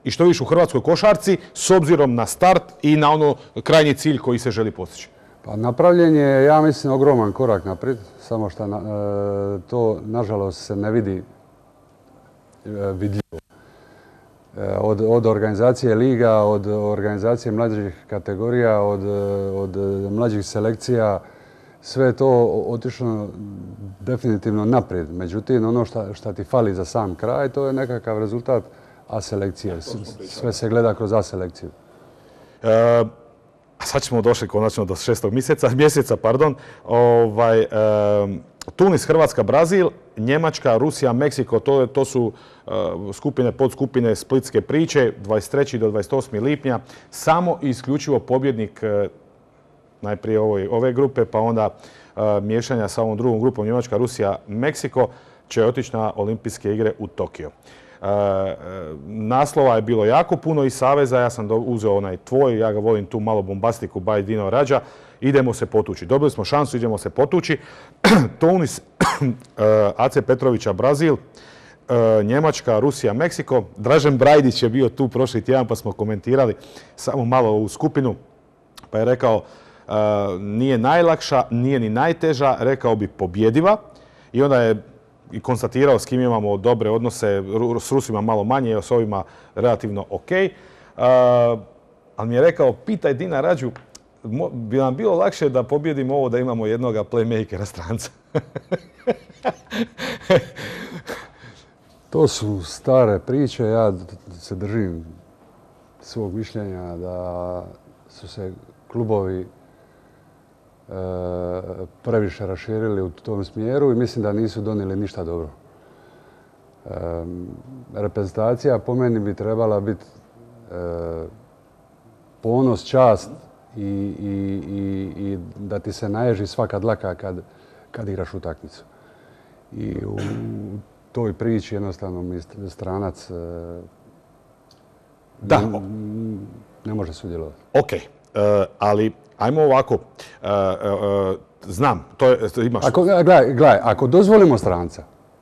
Speaker 1: i što više u hrvatskoj košarci s obzirom na start i na ono krajnji cilj koji se želi postići?
Speaker 3: Pa napravljen je, ja mislim, ogroman korak naprijed, samo što to, nažalost, se ne vidi vidljivo. Od organizacije liga, od organizacije mlađih kategorija, od mlađih selekcija, sve je to otišlo definitivno naprijed. Međutim, ono što ti fali za sam kraj, to je nekakav rezultat A-selekcije. Sve se gleda kroz A-selekciju.
Speaker 1: Sad smo došli konačno do 6. mjeseca. Tunis, Hrvatska, Brazil, Njemačka, Rusija, Meksiko, to su skupine, podskupine splitske priče, 23. do 28. lipnja. Samo i isključivo pobjednik najprije ove grupe, pa onda miješanja sa ovom drugom grupom Njemačka, Rusija, Meksiko će otići na olimpijske igre u Tokio. Naslova je bilo jako puno iz saveza, ja sam uzeo onaj tvoj, ja ga volim tu malo bombastiku by Dino Rađa, idemo se potući. Dobili smo šansu, idemo se potući. Tunis, AC Petrovića, Brazil, Njemačka, Rusija, Meksiko. Dražen Brajdić je bio tu prošli tjedan pa smo komentirali samo malo u skupinu, pa je rekao nije najlakša, nije ni najteža, rekao bi pobjediva i onda je i konstatirao s kim imamo dobre odnose, s Rusima malo manje, s ovima relativno ok. Ali mi je rekao, pitaj Dina Rađu, bi nam bilo lakše da pobjedimo ovo da imamo jednoga playmakera stranca.
Speaker 3: To su stare priče, ja se držim svog mišljenja da su se klubovi previše raširili u tom smjeru i mislim da nisu donijeli ništa dobro. Reprezentacija po meni bi trebala biti ponos, čast i da ti se naježi svaka dlaka kad igraš utakmicu. I u toj priči jednostavno mi stranac ne može sudjelovati.
Speaker 1: Ok, ali ajmo ovako, znam, to je, imaš...
Speaker 3: Gledaj, ako dozvolimo stranca,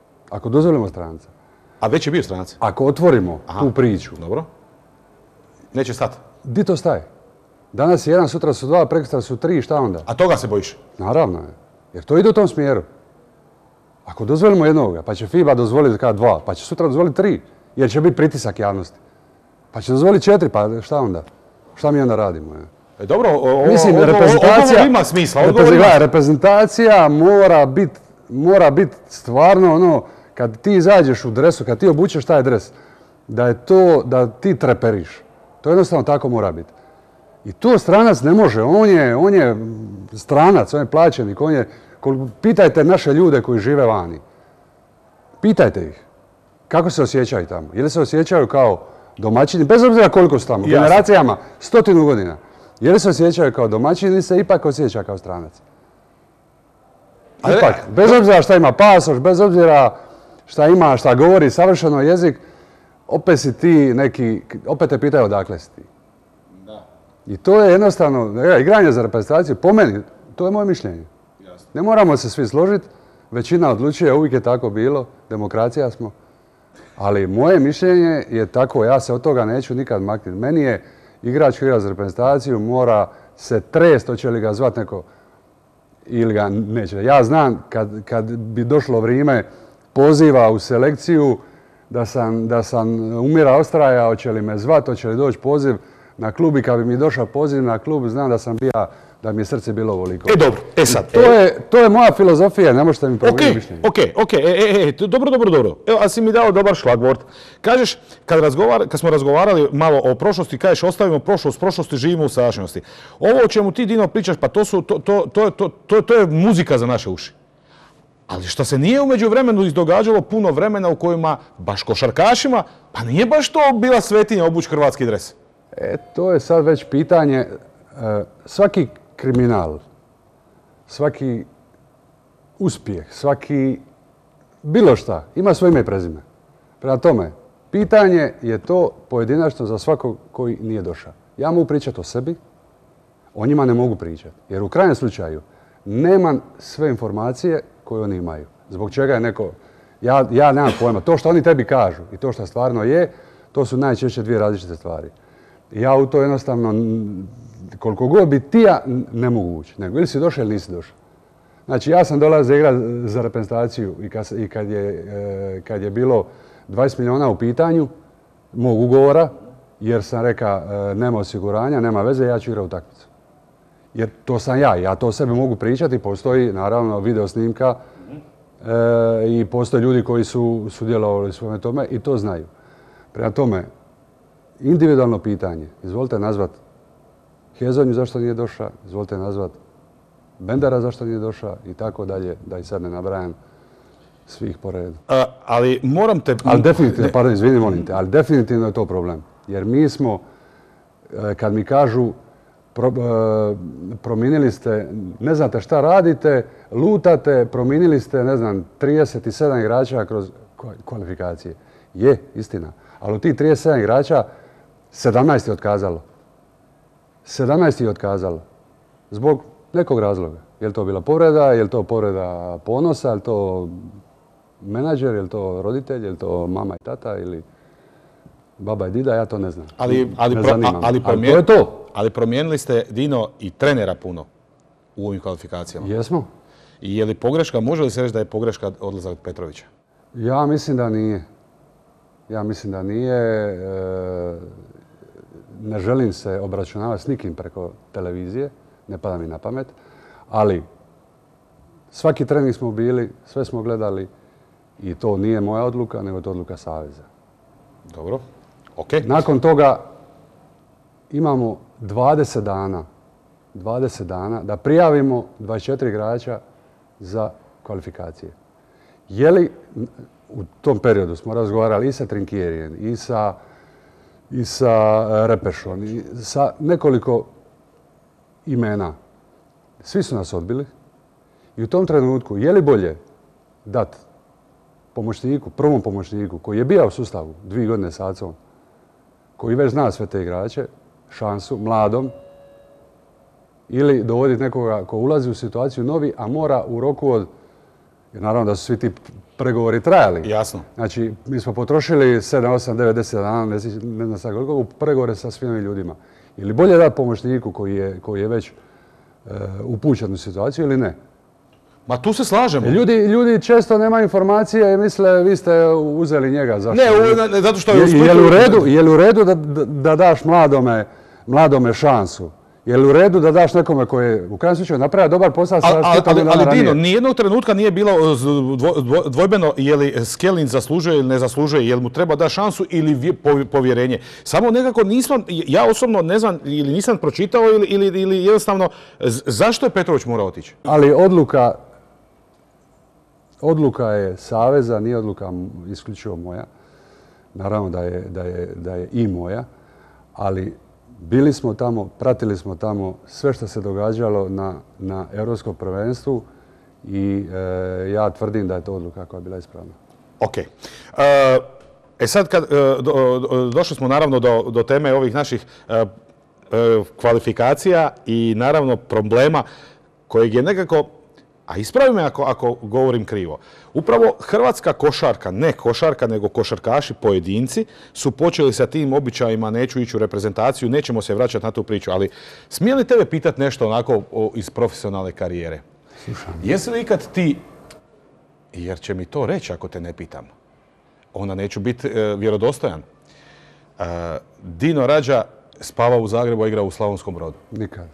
Speaker 1: A već je bio stranac?
Speaker 3: Ako otvorimo tu priču...
Speaker 1: Dobro. Neće stati?
Speaker 3: Di to staje? Danas je jedan, sutra su dva, prekosutra su tri, šta onda?
Speaker 1: A toga se bojiš?
Speaker 3: Naravno je. Jer to ide u tom smjeru. Ako dozvolimo jednoga, pa će FIBA dozvoliti kao dva, pa će sutra dozvoliti tri, jer će biti pritisak javnosti. Pa će dozvoliti četiri, pa šta onda? Šta mi onda radimo?
Speaker 1: Dobro,
Speaker 3: reprezentacija
Speaker 1: ima smisla.
Speaker 3: Reprezentacija mora biti stvarno ono, kad ti izađeš u dresu, kad ti obučeš taj dres, da je to, da ti treperiš. To jednostavno tako mora biti. I to stranac ne može, on je stranac, on je plaćenik, pitajte naše ljude koji žive vani. Pitajte ih. Kako se osjećaju tamo? Ili se osjećaju kao domaćini, bez obzira koliko su tamo, generacijama, 100 godina. Je li se osjećaju kao domaćin ili se ipak osjeća kao stranac? Ipak, bez obzira šta ima pasoš, bez obzira šta govori savršeno jezik, opet si ti neki, opet te pitaju odakle si ti. I to je jednostavno, igranje za reprezentaciju, po meni, to je moje mišljenje. Ne moramo se svi složiti, većina odlučuje, uvijek je tako bilo, demokracija smo. Ali moje mišljenje je tako, ja se od toga neću nikad maknuti. Meni je igrač koji igra za reprezentaciju, mora se trest, hoće li ga zvat neko ili ga neće. Ja znam kad bi došlo vrijeme poziva u selekciju, da sam umira ostraja, hoće li me zvat, hoće li doći poziv na klub i kad bi mi došao poziv na klub, znam da sam bija, da mi je srce bilo ovoliko.
Speaker 1: Dobro, sad.
Speaker 3: To je moja filozofija, ne možete mi promijeniti mišljenje.
Speaker 1: Dobro. Evo, a si mi dao dobar šlagvort. Kažeš, kad smo razgovarali malo o prošlosti, kažeš ostavimo prošlost, prošlosti, živimo u sadašnjosti. Ovo o čemu ti, Dino, pričaš, pa to je muzika za naše uši. Ali što se nije u međuvremenu izdogađalo puno vremena u kojima, baš košarkašima, pa nije baš to bila svetinja obući hrvatski dres.
Speaker 3: To je sad već pitanje. Svaki kriminal, svaki uspjeh, svaki bilo šta, ima svoje ime i prezime. Prema tome, pitanje je to pojedinačno za svakog koji nije došao. Ja mogu pričati o sebi, o njima ne mogu pričati. Jer u krajnjem slučaju nemam sve informacije koje oni imaju. Zbog čega je neko... Ja nemam pojma. To što oni tebi kažu i to što stvarno je, To su najčešće dvije različite stvari. Ja u to jednostavno, koliko god bi tija, ne mogu ući. Nego ili si došao ili nisi došao. Znači, ja sam dolazio igrati za reprezentaciju i kad je bilo 20 milijuna u pitanju mog ugovora, jer sam rekao nema osiguranja, nema veze, ja ću igrati utakmicu. Jer to sam ja to sebi mogu pričati, postoji naravno video snimka i postoje ljudi koji su sudjelovali u svome tome i to znaju. Prema tome, individualno pitanje, izvolite nazvat Hezonju zašto nije došao, izvolite nazvat Bendera zašto nije došao i tako dalje, da i sad ne nabrajam svih po redu.
Speaker 1: Ali moram te...
Speaker 3: Ali definitivno, pardon, izvini, molim te, ali definitivno je to problem. Jer mi smo, kad mi kažu promijenili ste, ne znate šta radite, lutate, promijenili ste, ne znam, 37 igrača kroz kvalifikacije. Je, istina. Ali u tih 37 igrača 17 je otkazalo. 17 je otkazalo. Zbog nekog razloga. Je li to bila povreda, je li to povreda ponosa, je li to menadžer, je li to roditelj, je li to mama i tata ili baba i dida, ja to ne znam. To je to.
Speaker 1: Ali promijenili ste, Dino, i trenera puno u ovim kvalifikacijama.
Speaker 3: Jesmo.
Speaker 1: I je li pogreška, može li se reći da je pogreška odlazak Petrovića?
Speaker 3: Ja mislim da nije. Ne želim se obračunavati s nikim preko televizije, ne pada mi na pamet, ali svaki trening smo bili, sve smo gledali i to nije moja odluka, nego je to odluka Saveza.
Speaker 1: Dobro, ok.
Speaker 3: Nakon toga imamo 20 dana da prijavimo 24 igrača za kvalifikacije. Je li u tom periodu smo razgovarali i sa Trinkjerijem, i sa Repešom, i sa nekoliko imena. Svi su nas odbili i u tom trenutku je li bolje dati pomoćniku, prvom pomoćniku koji je bio u sustavu 2 godine s Acom, koji već zna sve te igrače, šansu, mladom, ili dovoditi nekoga ko ulazi u situaciju novi, a mora u roku od, jer naravno da su svi ti pregovori trajali.
Speaker 1: Jasno.
Speaker 3: Znači, mi smo potrošili 7, 8, 9, 10 dana, ne znam sad koliko, u pregovore sa svim ljudima. Ili bolje dati pomoćniku koji je već upućen u situaciju ili ne?
Speaker 1: Ma tu se slažemo.
Speaker 3: Ljudi često nemaju informacije i misle vi ste uzeli njega. Zašto?
Speaker 1: Ne, zato što je u Splitu...
Speaker 3: Je li u redu da daš mladome šansu? Je li u redu da daš nekome koji je u krajnjem slučaju napravio dobar posao sa Splitom dana ranije?
Speaker 1: Ali Dino, nijednog trenutka nije bilo dvojbeno je li Skelin zaslužuje ili ne zaslužuje, je li mu treba da šansu ili povjerenje. Samo nekako nisam, ja osobno ne znam ili nisam pročitao ili jednostavno zašto je Petrović morao otići?
Speaker 3: Ali odluka je Saveza, nije odluka isključivo moja. Naravno da je i moja, ali bili smo tamo, pratili smo tamo sve što se događalo na Europskom prvenstvu i ja tvrdim da je to odluka koja je bila ispravna.
Speaker 1: Ok. Sad kad došli smo naravno do teme ovih naših kvalifikacija i naravno problema kojeg je nekako, a ispravi me ako govorim krivo, upravo hrvatska košarka, ne košarka nego košarkaši pojedinci su počeli sa tim običajima, neću ići u reprezentaciju, nećemo se vraćati na tu priču, ali smije li tebe pitati nešto onako iz profesionalne karijere?
Speaker 3: Slušam.
Speaker 1: Jesi li ikad ti, jer će mi to reći ako te ne pitam, onda neću biti vjerodostojan, Dino Rađa spavao u Zagrebu, a igrao u Slavonskom Brodu?
Speaker 3: Nikad.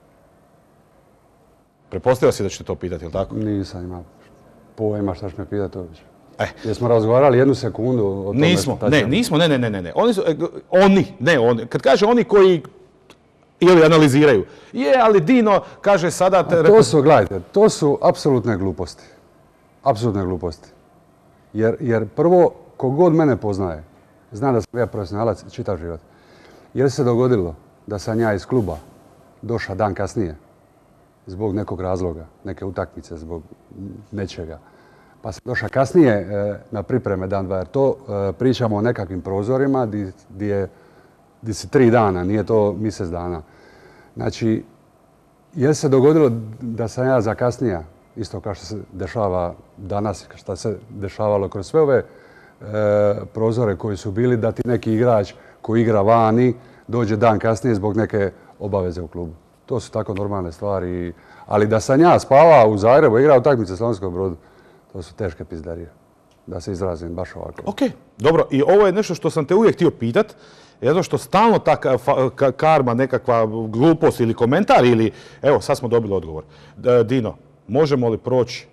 Speaker 1: Pretpostavio si da ćete to pitati, ili tako?
Speaker 3: Nisam imao pojma šta će me pitati uopće. Jesmo razgovarali 1 sekundu o tome?
Speaker 1: Nismo. Ne. Oni. Kad kaže oni koji ili analiziraju. Ali Dino kaže sada...
Speaker 3: Gledajte, to su apsolutne gluposti. Apsolutne gluposti. Jer prvo, kogod mene poznaje, zna da sam ja profesionalac čitav život. Jer se dogodilo da sam ja iz kluba došao dan kasnije zbog nekog razloga, neke utakmice, zbog nečega. Pa sam došao kasnije na pripreme dan, dva, jer to pričamo o nekakvim prozorima gdje si 3 dana, nije to mjesec dana. Znači, je se dogodilo da sam ja zakasnija, isto kao što se dešava danas, što se dešavalo kroz sve ove prozore koji su bili, da ti neki igrač koji igra vani dođe dan kasnije zbog neke obaveze u klubu. To su tako normalne stvari. Ali da sam ja spavao u Zagrebu, igrao utakmice u Slavonskom Brodu, to su teške pizdarije. Da se izrazim baš ovako.
Speaker 1: Ok, dobro. I ovo je nešto što sam te uvijek htio pitat. Zato što stalno ta karma, nekakva glupost ili komentar ili... Evo, sad smo dobili odgovor. Dino, možemo li proći?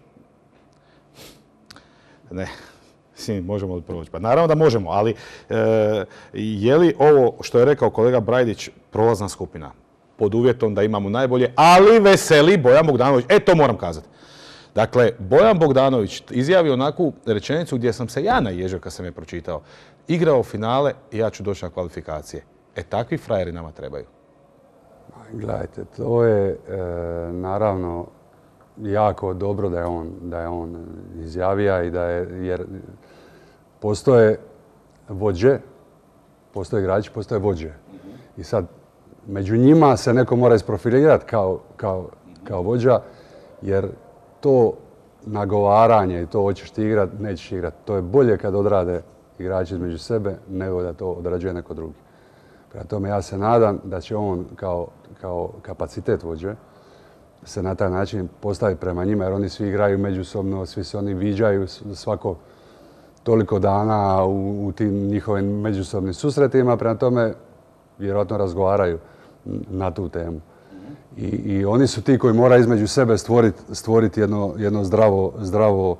Speaker 1: Ne. Možemo li proći? Pa naravno da možemo, ali je li ovo što je rekao kolega Brajdić prolazna skupina? Pod uvjetom da imamo najbolje, ali veseli Bojan Bogdanović. To moram kazati. Dakle, Bojan Bogdanović izjavi onakvu rečenicu gdje sam se ja naježio kad sam je pročitao. Igrao finale i ja ću doći na kvalifikacije. Takvi frajeri nama trebaju.
Speaker 3: Gledajte, to je naravno jako dobro da je on izjavio i jer postoje vođe, postoje igrači, postoje vođe. I sad među njima se neko mora isprofilirati kao vođa, jer to nagovaranje i to hoćeš ti igrat, nećeš igrat. To je bolje kad odrade igrači između sebe nego da to odrađuje neko drugi. Prema tome ja se nadam da će on kao kapacitet vođe se na taj način postaviti prema njima, jer oni svi igraju međusobno, svi se oni viđaju svako toliko dana u tim njihovim međusobnim susretima, prema tome vjerojatno razgovaraju na tu temu. I oni su ti koji moraju između sebe stvoriti jedno zdravo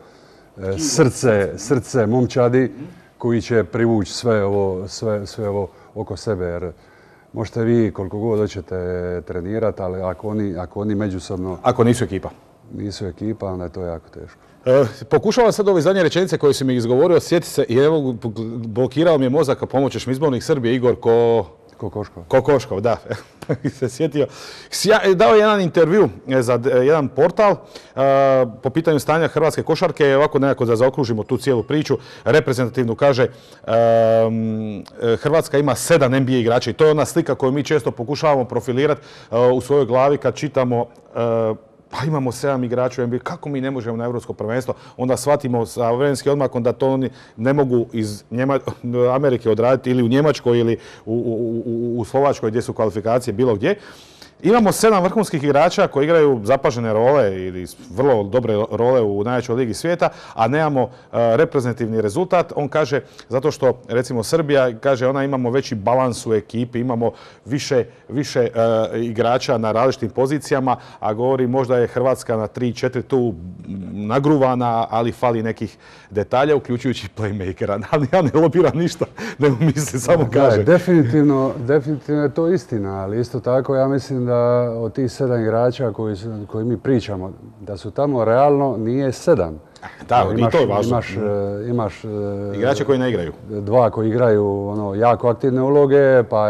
Speaker 3: srce momčadi koji će privući sve ovo oko sebe. Jer možete vi koliko god hoćete trenirati, ali ako oni međusobno...
Speaker 1: Ako nisu ekipa.
Speaker 3: Nisu ekipa, onda je to jako teško.
Speaker 1: Pokušavam sad ove zadnje rečenice koje si mi izgovorio, sjeti se i evo blokirao mi je mozak, a pomoćeš mi izbornik Srbije, Igor Kokoškov, da. Se sjetio. Dao je jedan intervju za jedan portal po pitanju stanja hrvatske košarke, ovako nekako da zaokružimo tu cijelu priču. Reprezentativnu kaže Hrvatska ima 7 NBA igrača i to je ona slika koju mi često pokušavamo profilirati u svojoj glavi kad čitamo pa imamo 7 igrača u NBA, kako mi ne možemo na Europsko prvenstvo, onda shvatimo sa vremenskim odmakom da to oni ne mogu iz Amerike odraditi ili u Njemačkoj ili u Slovačkoj gdje su kvalifikacije bilo gdje. Imamo 7 vrhunskih igrača koji igraju zapažene role ili vrlo dobre role u najjačoj ligi svijeta, a nemamo reprezentativni rezultat. On kaže, zato što recimo Srbija, kaže ona imamo veći balans u ekipi, imamo više igrača na različitim pozicijama, a govori možda je Hrvatska na 3-4 tu nagruvana, ali fali nekih detalja, uključujući playmakera. Ali ja ne lobiram ništa, nego mislim, samo kaže.
Speaker 3: Definitivno je to istina, ali isto tako ja mislim da od tih 7 igrača koji mi pričamo, da su tamo realno nije 7.
Speaker 1: Da, i to je važno.
Speaker 3: Imaš
Speaker 1: igrače koji ne igraju.
Speaker 3: 2 koji igraju jako aktivne uloge, pa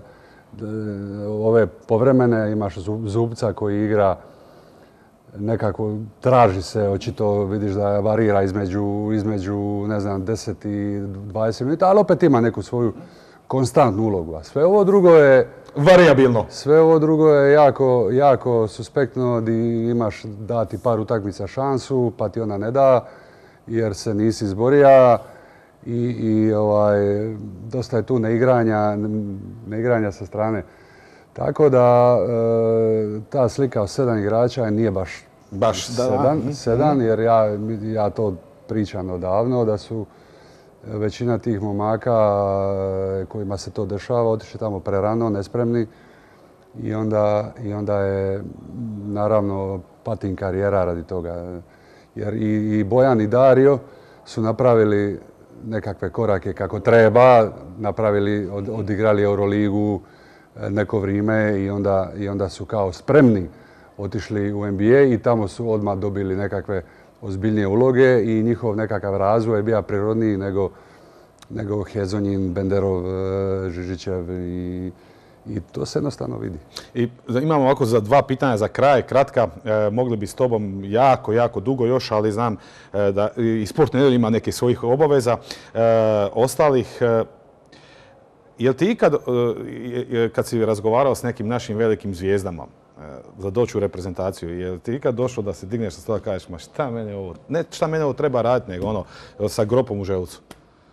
Speaker 3: ove povremene imaš Zubca koji igra nekako, traži se, očito vidiš da varira između ne znam, 10 i 20 minuta, ali opet ima neku svoju konstantnu ulogu. A sve ovo drugo je
Speaker 1: varijabilno.
Speaker 3: Sve ovo drugo je jako suspektno, di imaš dati par utakmica šansu, pa ti ona ne da, jer se nisi izborija i dosta je tu neigranja sa strane. Tako da ta slika od 7 igrača nije baš 7, jer ja to pričam odavno, da su većina tih momaka kojima se to dešava otišli tamo prerano, nespremni i onda je naravno patin karijera radi toga. Jer i Bojan i Dario su napravili nekakve korake kako treba, odigrali Euroligu neko vrijeme i onda su kao spremni otišli u NBA i tamo su odmah dobili nekakve ozbiljnije uloge i njihov nekakav razvoj je bio prirodniji nego Hezonjin, Benderov, Žižićev i to se jednostavno vidi.
Speaker 1: I imamo ovako za 2 pitanja za kraj, kratka. Mogli bi s tobom jako dugo još, ali znam da i Sport Nedjelja ima neke svojih obaveza ostalih. Jel ti ikad, kad si razgovarao s nekim našim velikim zvijezdama, za doći u reprezentaciju, je li ti ikad došlo da se digneš sa stola i kažeš, ma šta mene ovo treba raditi, nego sa gropom u želucu?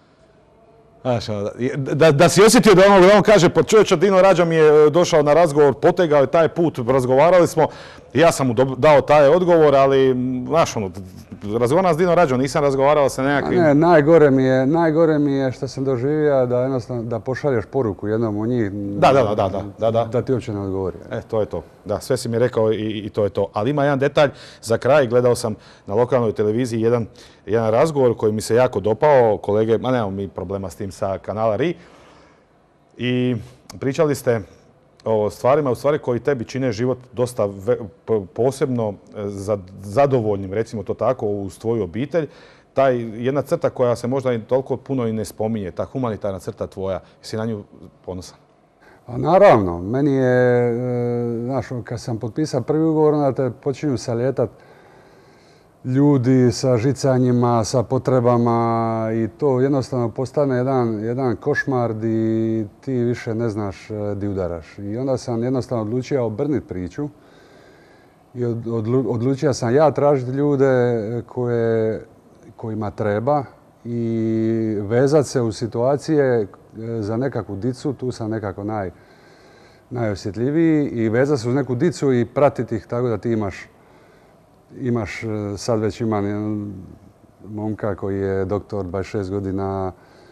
Speaker 1: Znaš, da si osjetio da on kaže, pa čovječe, Dino Rađa mi je došao na razgovor, potegao je taj put, razgovarali smo, ja sam mu dao taj odgovor, ali, znaš, razgovaram s Dino Rađom, nisam razgovarao sa nekakvim...
Speaker 3: Ne, najgore mi je što sam doživio da jednostavno da pošalješ poruku jednom od njih, da ti uopće ne odgovori.
Speaker 1: To je to. Da, sve si mi rekao i to je to. Ali ima jedan detalj, za kraj gledao sam na lokalnoj televiziji jedan razgovor koji mi se jako dopao, kolege, ma nemamo mi problema s tim sa kanala RI, i pričali ste o stvarima, u stvari koji tebi čine život dosta posebno zadovoljnim, recimo to tako, uz tvoju obitelj. Jedna crta koja se možda i toliko puno i ne spominje, ta humanitarna crta tvoja, jesi na nju ponosan?
Speaker 3: Naravno, meni je, znaš, kad sam potpisao prvi ugovor, onda te počinju salijetat ljudi sa žicanjima, sa potrebama i to jednostavno postane jedan košmar di ti više ne znaš di udaraš. I onda sam jednostavno odlučio obrnuti priču i odlučio sam ja tražiti ljude kojima treba i vezat se u situacije za nekakvu dicu, tu sam nekako najosjetljiviji, i vezat se uz neku dicu i pratiti ih tako da ti imaš, sad već imam momka koji je doktor, 26 godina,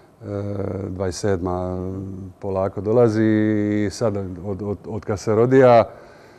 Speaker 3: 27 polako dolazi i sad od kad se rodija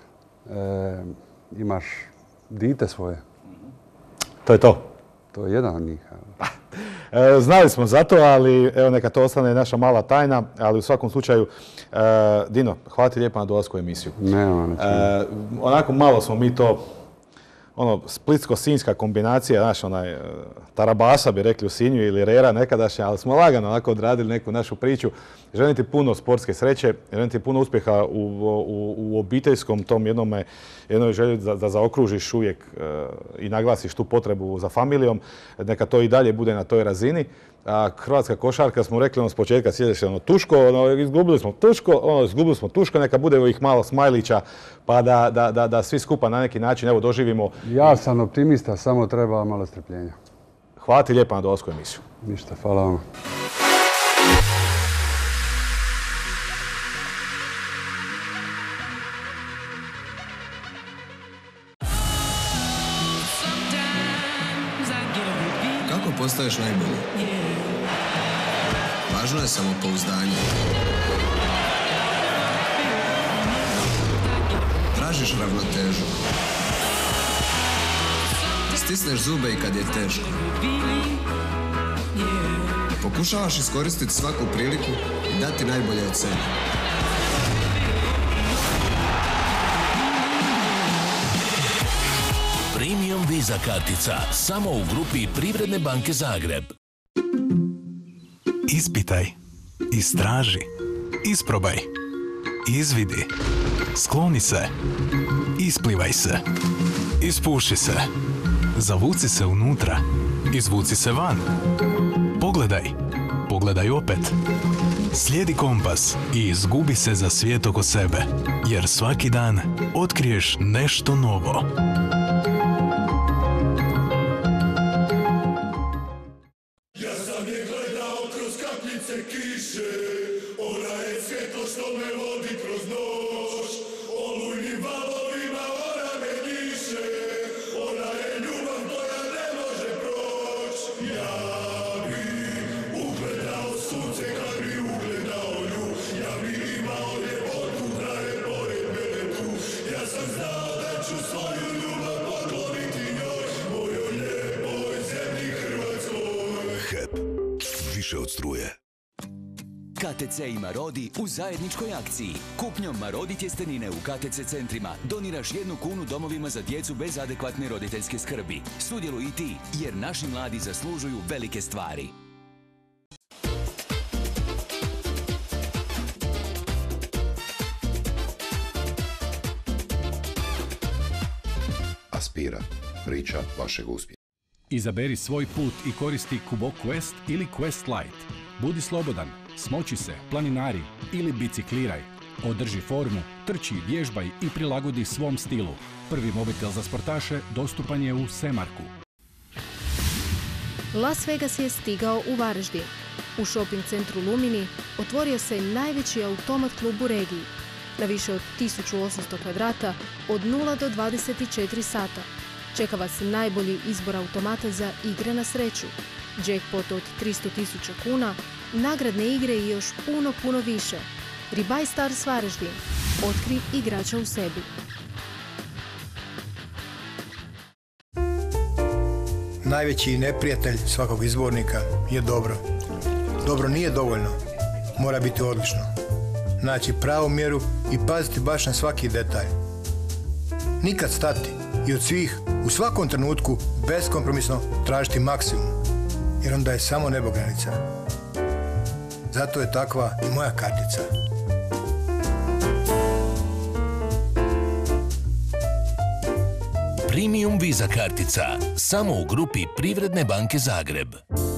Speaker 3: imaš dite svoje.
Speaker 1: To je to.
Speaker 3: To je jedan od njih.
Speaker 1: Znali smo za to, ali evo neka to ostane naša mala tajna, ali u svakom slučaju, Dino, hvala ti lijepo na dolasku u emisiju.
Speaker 3: Nema.
Speaker 1: Onako malo smo mi to, splitsko-sinjska kombinacija, znaš, tarabasa bi rekli u Sinju ili rera nekadašnja, ali smo lagano onako odradili neku našu priču. Želim ti puno sportske sreće, želim ti puno uspjeha u obiteljskom tom jednoj želji da zaokružiš uvijek i naglasiš tu potrebu za familijom. Neka to i dalje bude na toj razini. A hrvatska košarka, smo rekli s početka, sjediš Tuško, izgubili smo Tuško, neka bude ovih malo smajlića, pa da svi skupa na neki način evo doživimo.
Speaker 3: Ja sam optimista, samo treba malo strpljenja.
Speaker 1: Hvala ti lijepo na dolasku u emisiju.
Speaker 3: Ništa, hvala vam.
Speaker 4: Kako postaješ najbolji? Važno je samopouzdanje. Tražiš ravnotežu. Stisneš zube i kad je teško. Pokušavaš iskoristiti svaku priliku i dati najbolje od sebe.
Speaker 5: Premium Visa kartica, samo u grupi Privredne banke Zagreb.
Speaker 6: Ispitaj, istraži, isprobaj, izvidi, skloni se, isplivaj se, ispuši se, zavuci se unutra, izvuci se van. Pogledaj opet. Slijedi kompas i izgubi se za svijet oko sebe, jer svaki dan otkriješ nešto novo.
Speaker 5: Od struje.
Speaker 7: KTC i Marodi u zajedničkoj akciji. Kupnjom Marodi tjestenine u KTC centrima doniraš 1 kunu domovima za djecu bez adekvatne roditeljske skrbi. Sudjeluj i ti, jer naši mladi zaslužuju velike stvari.
Speaker 8: Aspira, priča vašeg uspjeha.
Speaker 9: Izaberi svoj put i koristi Kubo Quest ili Quest Lite. Budi slobodan, smoči se, planinari ili bicikliraj. Održi formu, trči, vježbaj i prilagodi svom stilu. Prvi mobitel za sportaše dostupan je u Semarku.
Speaker 10: Las Vegas je stigao u Varaždin. U shopping centru Lumini otvorio se najveći automat klub u regiji. Na više od 1800 kvadrata od 0 do 24 sata. Čeka vas najbolji izbor automata za igre na sreću. Jackpot od 300.000 kuna, nagradne igre i još puno više. Ribaj Stars Varaždin. Otkri igrača u sebi.
Speaker 11: Najveći neprijatelj svakog izbornika je dobro. Dobro nije dovoljno, mora biti odlično. Naći pravu mjeru i paziti baš na svaki detalj. Nikad stati i od svih, u svakom trenutku, beskompromisno tražiti maksimum, jer onda je samo nebo granica. Zato je takva i moja kartica.
Speaker 5: Premium Visa kartica, samo u grupi Privredne banke Zagreb.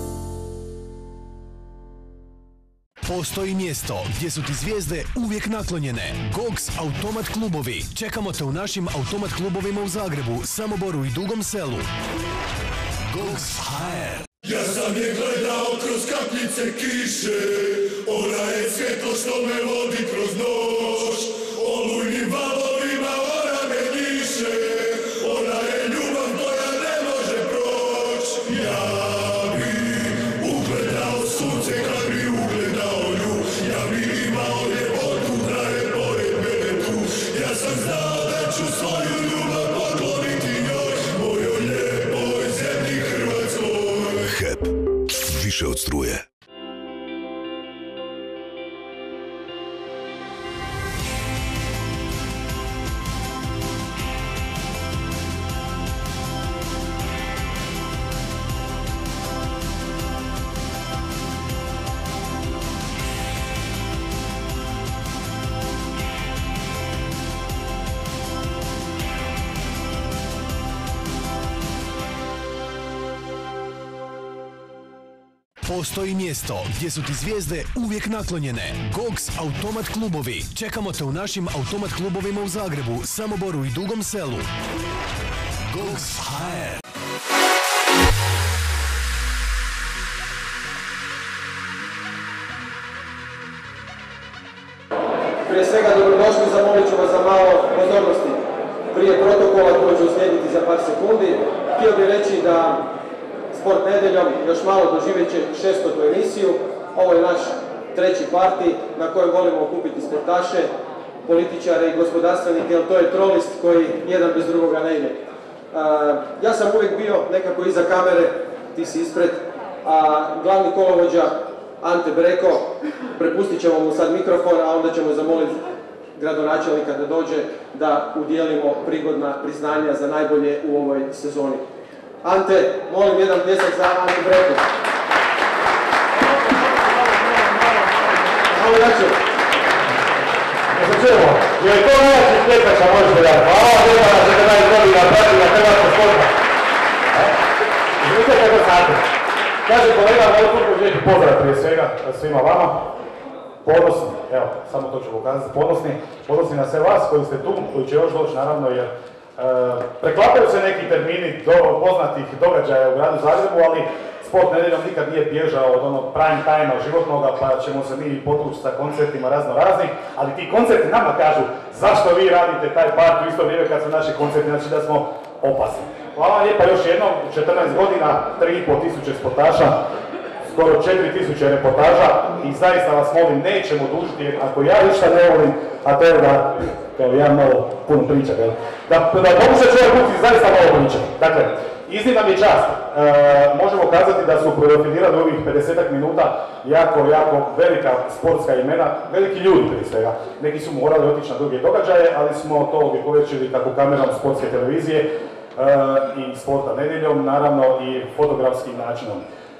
Speaker 6: Postoji mjesto gdje su ti zvijezde uvijek naklonjene. Gogs Automat klubovi. Čekamo te u našim automat klubovima u Zagrebu, Samoboru i Dugom Selu. Gogs HR.
Speaker 12: Ja sam je gledao kroz kapljice kiše, ona je svjetlo što me vodi kroz noć. Olujnim valovima ona me diše, ona je ljubav koja ne može proć. Ja bi ugledao sunce kad bi ugledao nju, ja bi imao ljepotu da je pored mene tu. Ja sam znao da ću svoju ljubav pokloniti njoj, mojoj lijepoj zemlji Hrvatskoj.
Speaker 8: HEP, više od struje.
Speaker 6: Postoji mjesto gdje su ti zvijezde uvijek naklonjene. Gogs Automat klubovi. Čekamo te u našim automat klubovima u Zagrebu, Samoboru i Dugom Selu. Gogs HR.
Speaker 13: Prije svega dobrodošli, zamolit ću vas za malo pozornosti. Prije protokola koji će uslijediti za par sekundi, htio bih reći da Sport nedeljom još malo doživjet će 600. emisiju. Ovo je naš treći parti na kojem volimo okupiti sportaše, političare i gospodarstvenike, jer to je trolist koji jedan bez drugoga ne ide. Ja sam uvijek bio nekako iza kamere, ti si ispred, a glavni kolovođa Ante Breko, prepustit ćemo mu sad mikrofon, a onda ćemo zamoliti gradonačelnika da dođe da udijelimo prigodna priznanja za najbolje u ovoj sezoni. Ante, molim jedan pljesak za Ante Breko. Malo jače.
Speaker 14: Da se čujemo, je li to najjači pljesak možete dati? Hvala lijepa da ćete daj godina prati na Hrvatsko sporta. Izmislite kako znate. Kaže kolega, moju turku željeti pozdrav prije svega svima vama. Ponosni, evo, samo to ću pokazati, ponosni na sve vas koji ste tu, koji će još doći naravno jer preklapaju se neki termini poznatih događaja u gradu Zagrebu, ali Sport nedeljom nikad nije bježao od onog prime time-a životnoga, pa ćemo se mi potrući sa koncertima raznih, ali ti koncerti nama kažu zašto vi radite taj part u isto vrijeme kad su naši koncerti, znači da smo opasni. Hvala vam lijepa još jednom, 14 godina, 3.500 sportaša, skoro 4.000 reportaža i zaista vas molim, nećemo dužiti, jer ako ja ništa ne volim, a to je da, kao ja malo puno pričam, da pokuša čovjek biti zaista malo pričam. Dakle, iznimna mi je čast. Možemo kazati da su prodefinirali ovih 50 minuta jako velika sportska imena, veliki ljudi prije svega. Neki su morali otići na druge događaje, ali smo to ovjekovečili kako kamerom sportske televizije i Sporta nedjeljom, naravno i fotografskim načinom.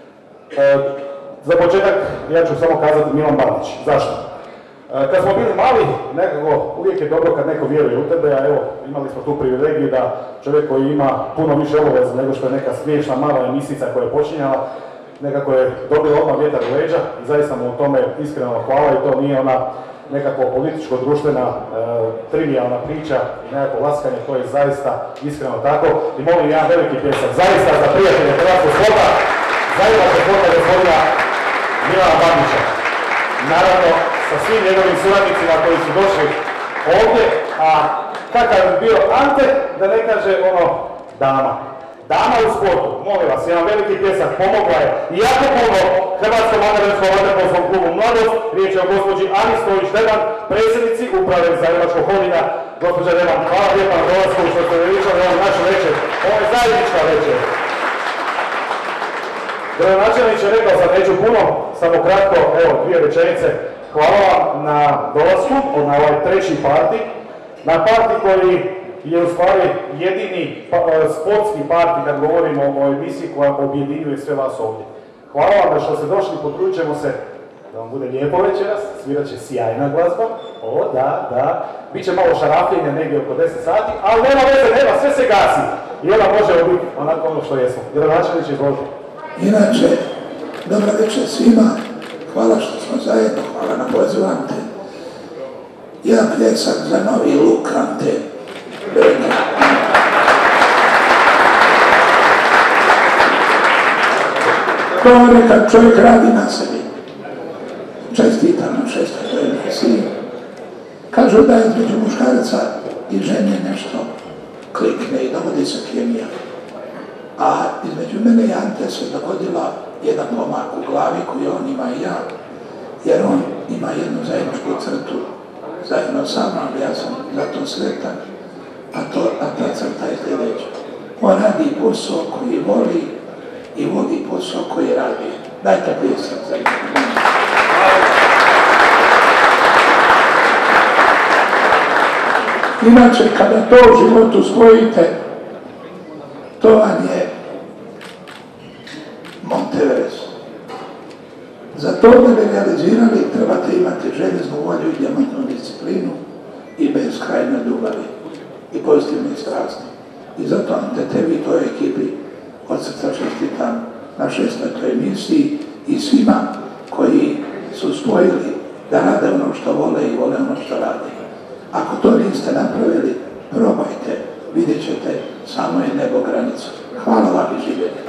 Speaker 14: Za početak ja ću samo kazati Milan Bandić. Zašto? Kad smo bili mali, nekako uvijek je dobro kad neko vjeruje u tebe, a evo, imali smo tu privilegiju da čovjek koji ima puno više obaveza nego što je neka smiješna mala emisija koja je počinjala, nekako je dobio odmah vjetar u leđa i zaista mu u tome iskreno hvala i to nije ona nekako političko-društvena trivijalna priča i nekako laskanje, to je zaista iskreno tako i molim jedan veliki pljesak, zaista za prijatelje hrvatskog sporta, zaista za sporta gospodina Milana Bandića. Naravno, sa svim njegovim suradnicima koji su došli ovdje, a kakav bi bio Ante, da ne kaže dama. Dama u sportu, molim vas, jedan veliki pljesak, pomogla je jako puno Hrvatskom amaterskom vaterpolskom klubu Mladost. Riječ je o gospođi Ani Stojić-Deban, predsjednici uprave Zagrebačkog holdinga. Gospođa Deban, hvala lijepa na dolasku što ste veličali ovu našu večer. Ovo je zajednička večer. Gradonačelnič je rekao, sad neću puno, samo kratko, evo, 2 rečenice. Hvala vam na dolasku, na ovaj treći parti. Na parti koji je u stvari jedini sportski parti kad govorimo o emisiji koja objedinjuje sve vas ovdje. Hvala vam da što ste došli, potrudit ćemo se da vam bude lijepo večeras, svirat će sjajna glazba, da, bit će malo šarafljenja negdje oko 10 sati, ali nema veze, nema, sve se gasi i onda možemo biti onako ono što jesmo. Gradonačelnič, izvolite.
Speaker 15: Inače, dobra večer svima, hvala što smo zajedno, hvala na pozivu Ante. Jedan pljesak za novi luk Ante. To je kad čovjek radi na sebi. Čestitam na 6. emisiji. Kažu da između muškaraca i žene nešto klikne i dogodi se kemija. A između mene i Ante se dogodila jedan pomak u glavi koji on ima i ja. Jer on ima jednu zajedničku crtu zajedno sa mnom, ja sam zato sretan. A ta crta je sljedeća. On radi posao koji voli i vodi posao koji radi. Dajte pljesak za njih. Inače, kada to u životu spojite, to vam je Monteverest. Za to da bi realizirali trebate imati željeznu volju i dijamantnu disciplinu i beskrajne ljubavi i pozitivne strasti. I zato Ante, tebi i toj ekipi od srca čestitam na 6. emisiji i svima koji su spojili da rade ono što vole i vole ono što rade. Ako to niste napravili, probajte, vidjet ćete, samo je nebo granica. Hvala vam i živjeti.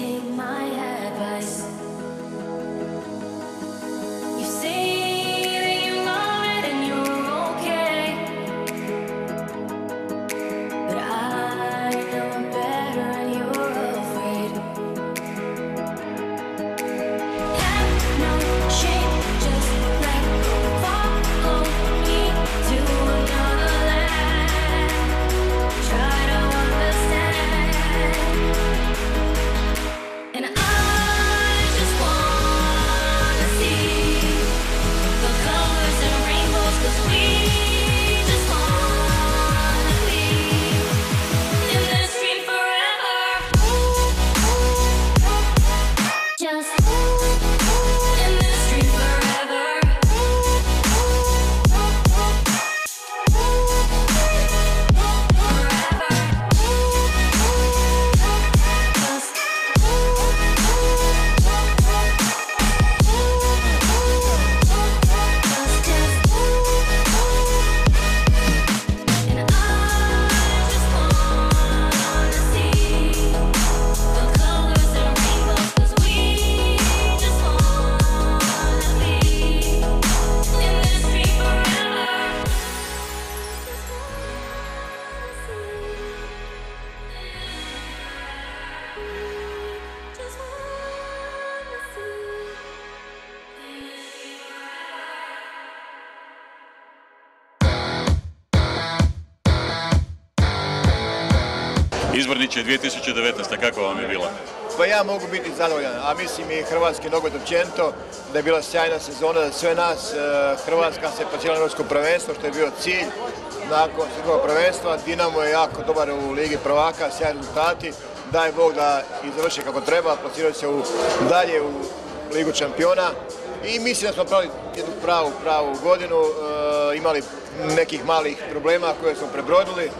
Speaker 16: take my advice. You say that you love it and you're okay, but I know better and you're afraid. Have no shame, just like follow me to another land. Try to understand, and I just wanna see the colors and rainbows, 'cause we just wanna be in this dream forever. Just in this dream forever.
Speaker 17: Izborniče 2019. kako vam je bila?
Speaker 18: Pa ja mogu biti zadovoljan, a mislim i hrvatski nogomet općenito, da je bila sjajna sezona za sve nas. Hrvatska se plasirala na europsko prvenstvo, što je bio cilj nakon svjetskog prvenstva. Dinamo je jako dobar u Ligi prvaka, sjajni rezultati. Daj Bog da i završi kako treba, plasiraju se dalje u Ligu šampiona. I mislim da smo napravili jednu pravu godinu, imali nekih malih problema koje smo prebrodili.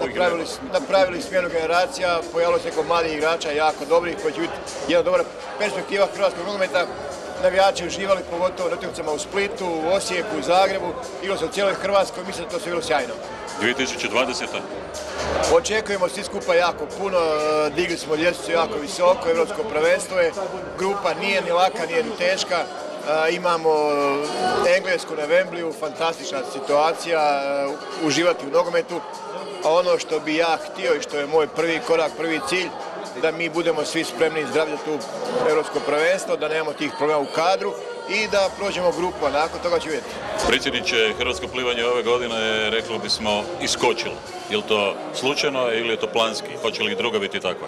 Speaker 18: Napravili smjenu generacija, pojavilo se neko mladih igrača jako dobrih koji će biti jedna dobra perspektiva hrvatskog nogometa. Navijači uživali pogotovo na utakmicama u Splitu, u Osijeku, u Zagrebu, igralo se u cijeloj Hrvatskoj, mislim da to sve bilo sjajno.
Speaker 17: 2020.
Speaker 18: Očekujemo svi skupa jako puno, digli smo ljestvicu jako visoko, evropsko prvenstvo je, grupa nije ni laka, nije ni teška. Imamo Englesku na Wembleyu, fantastična situacija, uživati u nogometu. A ono što bi ja htio i što je moj prvi korak, prvi cilj, da mi budemo svi spremni i zdravi za tu europsko prvenstvo, da nemamo tih problema u kadru i da prođemo grupu, a nakon toga će vidjeti.
Speaker 17: Predsjedniče, hrvatsko plivanje ove godine je, reklo bismo, iskočilo. Je li to slučajno ili je to planski? Hoće li i druga biti takva?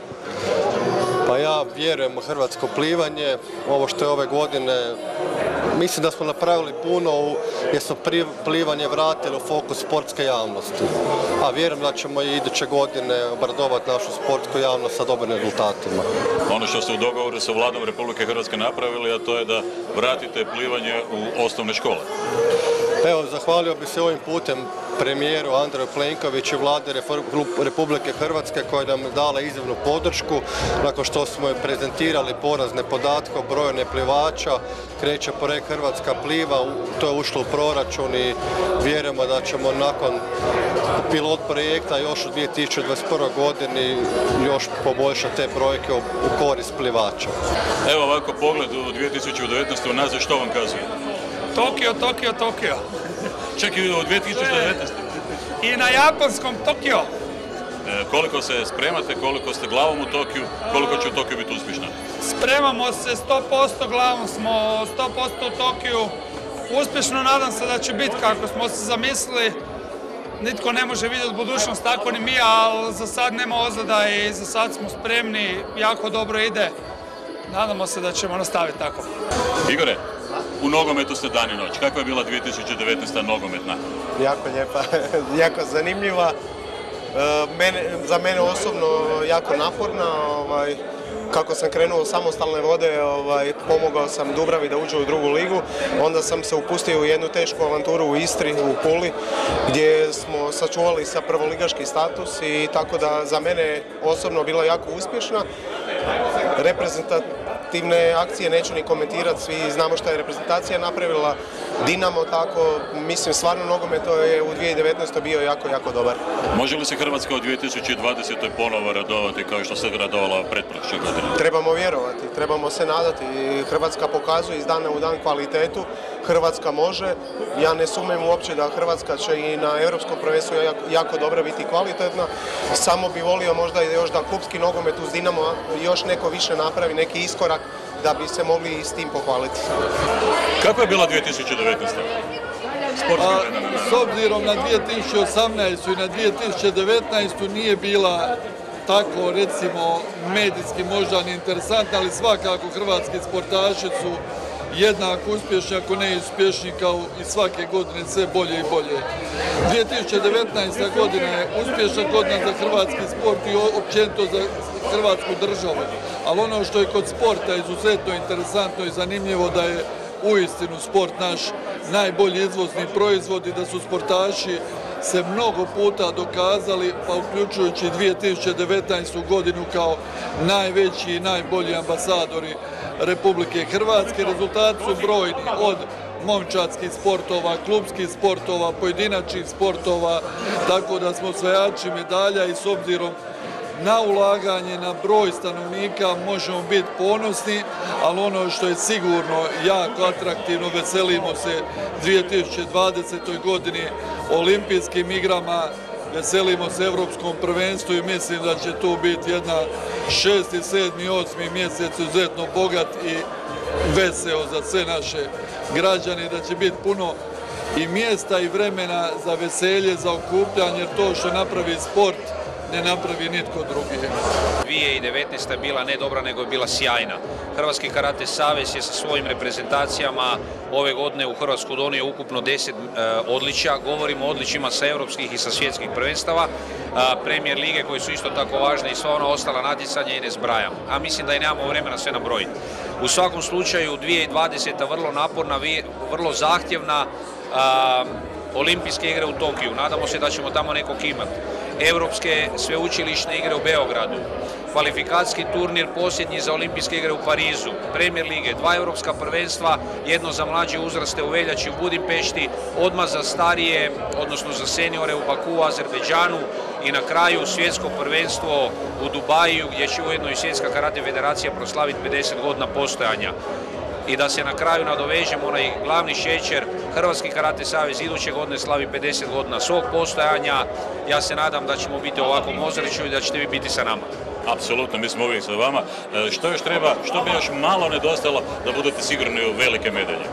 Speaker 19: Pa ja vjerujem u hrvatsko plivanje. Ovo što je ove godine, mislim da smo napravili puno jer smo plivanje vratili u fokus sportske javnosti. A vjerujem da ćemo i iduće godine obradovati našu sportsku javnost sa dobrim rezultatima.
Speaker 17: Ono što ste u dogovoru sa Vladom Republike Hrvatske napravili, a to je da vratite plivanje u osnovne škole.
Speaker 19: Evo, zahvalio bih se ovim putem premijeru Andreju Plenkoviću i Vlade Republike Hrvatske koja nam je dala izravnu podršku nakon što smo joj prezentirali porazne podatke o broju neplivača. Kreće projekt Hrvatska pliva, to je ušlo u proračun i vjerujemo da ćemo nakon pilot projekta još u 2021. godini još poboljšati te brojke u korist plivača.
Speaker 17: Evo ovako pogled u 2019. unazad, što vam kazuje?
Speaker 20: Tokio, Tokio, Tokio.
Speaker 17: Čak i u 2019.
Speaker 20: I na japanskom Tokio.
Speaker 17: Koliko se spremate, koliko ste glavom u Tokiju, koliko će u Tokiju biti uspješno?
Speaker 20: Spremamo se 100%, glavom smo 100% u Tokiju. Uspješno, nadam se da će biti kako smo se zamislili. Nitko ne može vidjeti budućnost tako ni mi, ali za sad nema ozljeda i za sad smo spremni, jako dobro ide. Nadamo se da ćemo nastaviti tako.
Speaker 17: Igore, u nogometu ste dan i noć. Kakva je bila 2019. nogometna?
Speaker 21: Jako lijepa, jako zanimljiva. Za mene osobno jako naporna. Kako sam krenuo u samostalne vode, pomogao sam Dubravi da uđe u drugu ligu. Onda sam se upustio u jednu tešku avanturu u Istri, u Puli, gdje smo sačuvali sa prvoligaški status i tako da za mene osobno bila jako uspješna. negativne akcije neću ni komentirati, svi znamo šta je reprezentacija napravila, Dinamo tako, mislim stvarno nogomet je u 2019. bio jako, jako dobar.
Speaker 17: Može li se Hrvatska u 2020. ponovo radovati kao što se radovala pretprošle godine?
Speaker 21: Trebamo vjerovati, trebamo se nadati. Hrvatska pokazuje iz dana u dan kvalitetu, Hrvatska može. Ja ne sumnjam uopće da Hrvatska će i na Europskom prvenstvu jako dobro biti kvalitetna. Samo bi volio možda još da klupski nogomet uz Dinamo još neko više napravi, neki iskorak da bi se mogli i s tim pohvaliti.
Speaker 17: Kako je bila 2019.
Speaker 2: S obzirom na 2018. i na 2019. nije bila tako, recimo, medijski možda ni interesantna, ali svakako hrvatski sportaši su jednako uspješni, ako ne uspješni kao i svake godine sve bolje i bolje. 2019. godina je uspješna godina za hrvatski sport i općenito za hrvatsku državu. Ali ono što je kod sporta izuzetno interesantno i zanimljivo da je uistinu sport naš najbolji izvozni proizvod i da su sportaši se mnogo puta dokazali, pa uključujući 2019. godinu kao najveći i najbolji ambasadori Republike Hrvatske. Rezultati su brojni, od momčadskih sportova, klubskih sportova, pojedinačnih sportova, tako da smo osvajači medalja i s obzirom na ulaganje, na broj stanovnika možemo biti ponosni, ali ono što je sigurno jako atraktivno, veselimo se 2020. godini olimpijskim igrama, veselimo se Europskom prvenstvu i mislim da će tu biti jedna 6., 7., 8. mjesec izuzetno bogat i veseo za sve naše građane, da će biti puno i mjesta i vremena za veselje, za okupljanje, jer to što napravi sport ne napravi nitko drugi.
Speaker 22: 2019. je bila ne dobra, nego je bila sjajna. Hrvatski karate savez je sa svojim reprezentacijama ove godine u Hrvatsku donio ukupno 10 odličja. Govorimo o odličjima sa europskih i sa svjetskih prvenstava, Premier lige koji su isto tako važne i sva ona ostala natjecanja i ne zbrajam. A mislim da i nemamo vremena sve nabrojiti. U svakom slučaju 2020. vrlo naporna, vrlo zahtjevna, olimpijske igre u Tokiju. Nadamo se da ćemo tamo nekog imati. Europske sveučilišne igre u Beogradu, kvalifikacijski turnir posljednji za olimpijske igre u Parizu, Premier lige, 2 europska prvenstva, jedno za mlađe uzraste u veljači u Budimpešti, odmah za starije, odnosno za seniore u Baku, Azerbejdžanu i na kraju svjetsko prvenstvo u Dubaju gdje će ujedno i Svjetska karate federacija proslaviti 50 godina postojanja. I da se na kraju nadovežemo onaj glavni šećer, Hrvatski karate savez iduće godine slavi 50 godina svog postojanja. Ja se nadam da ćemo biti u ovakvom ozračju i da ćete vi biti sa nama.
Speaker 17: Apsolutno, mi smo uvijek sa vama. Što još treba, što bi još malo nedostalo da budete sigurni u velike medalje?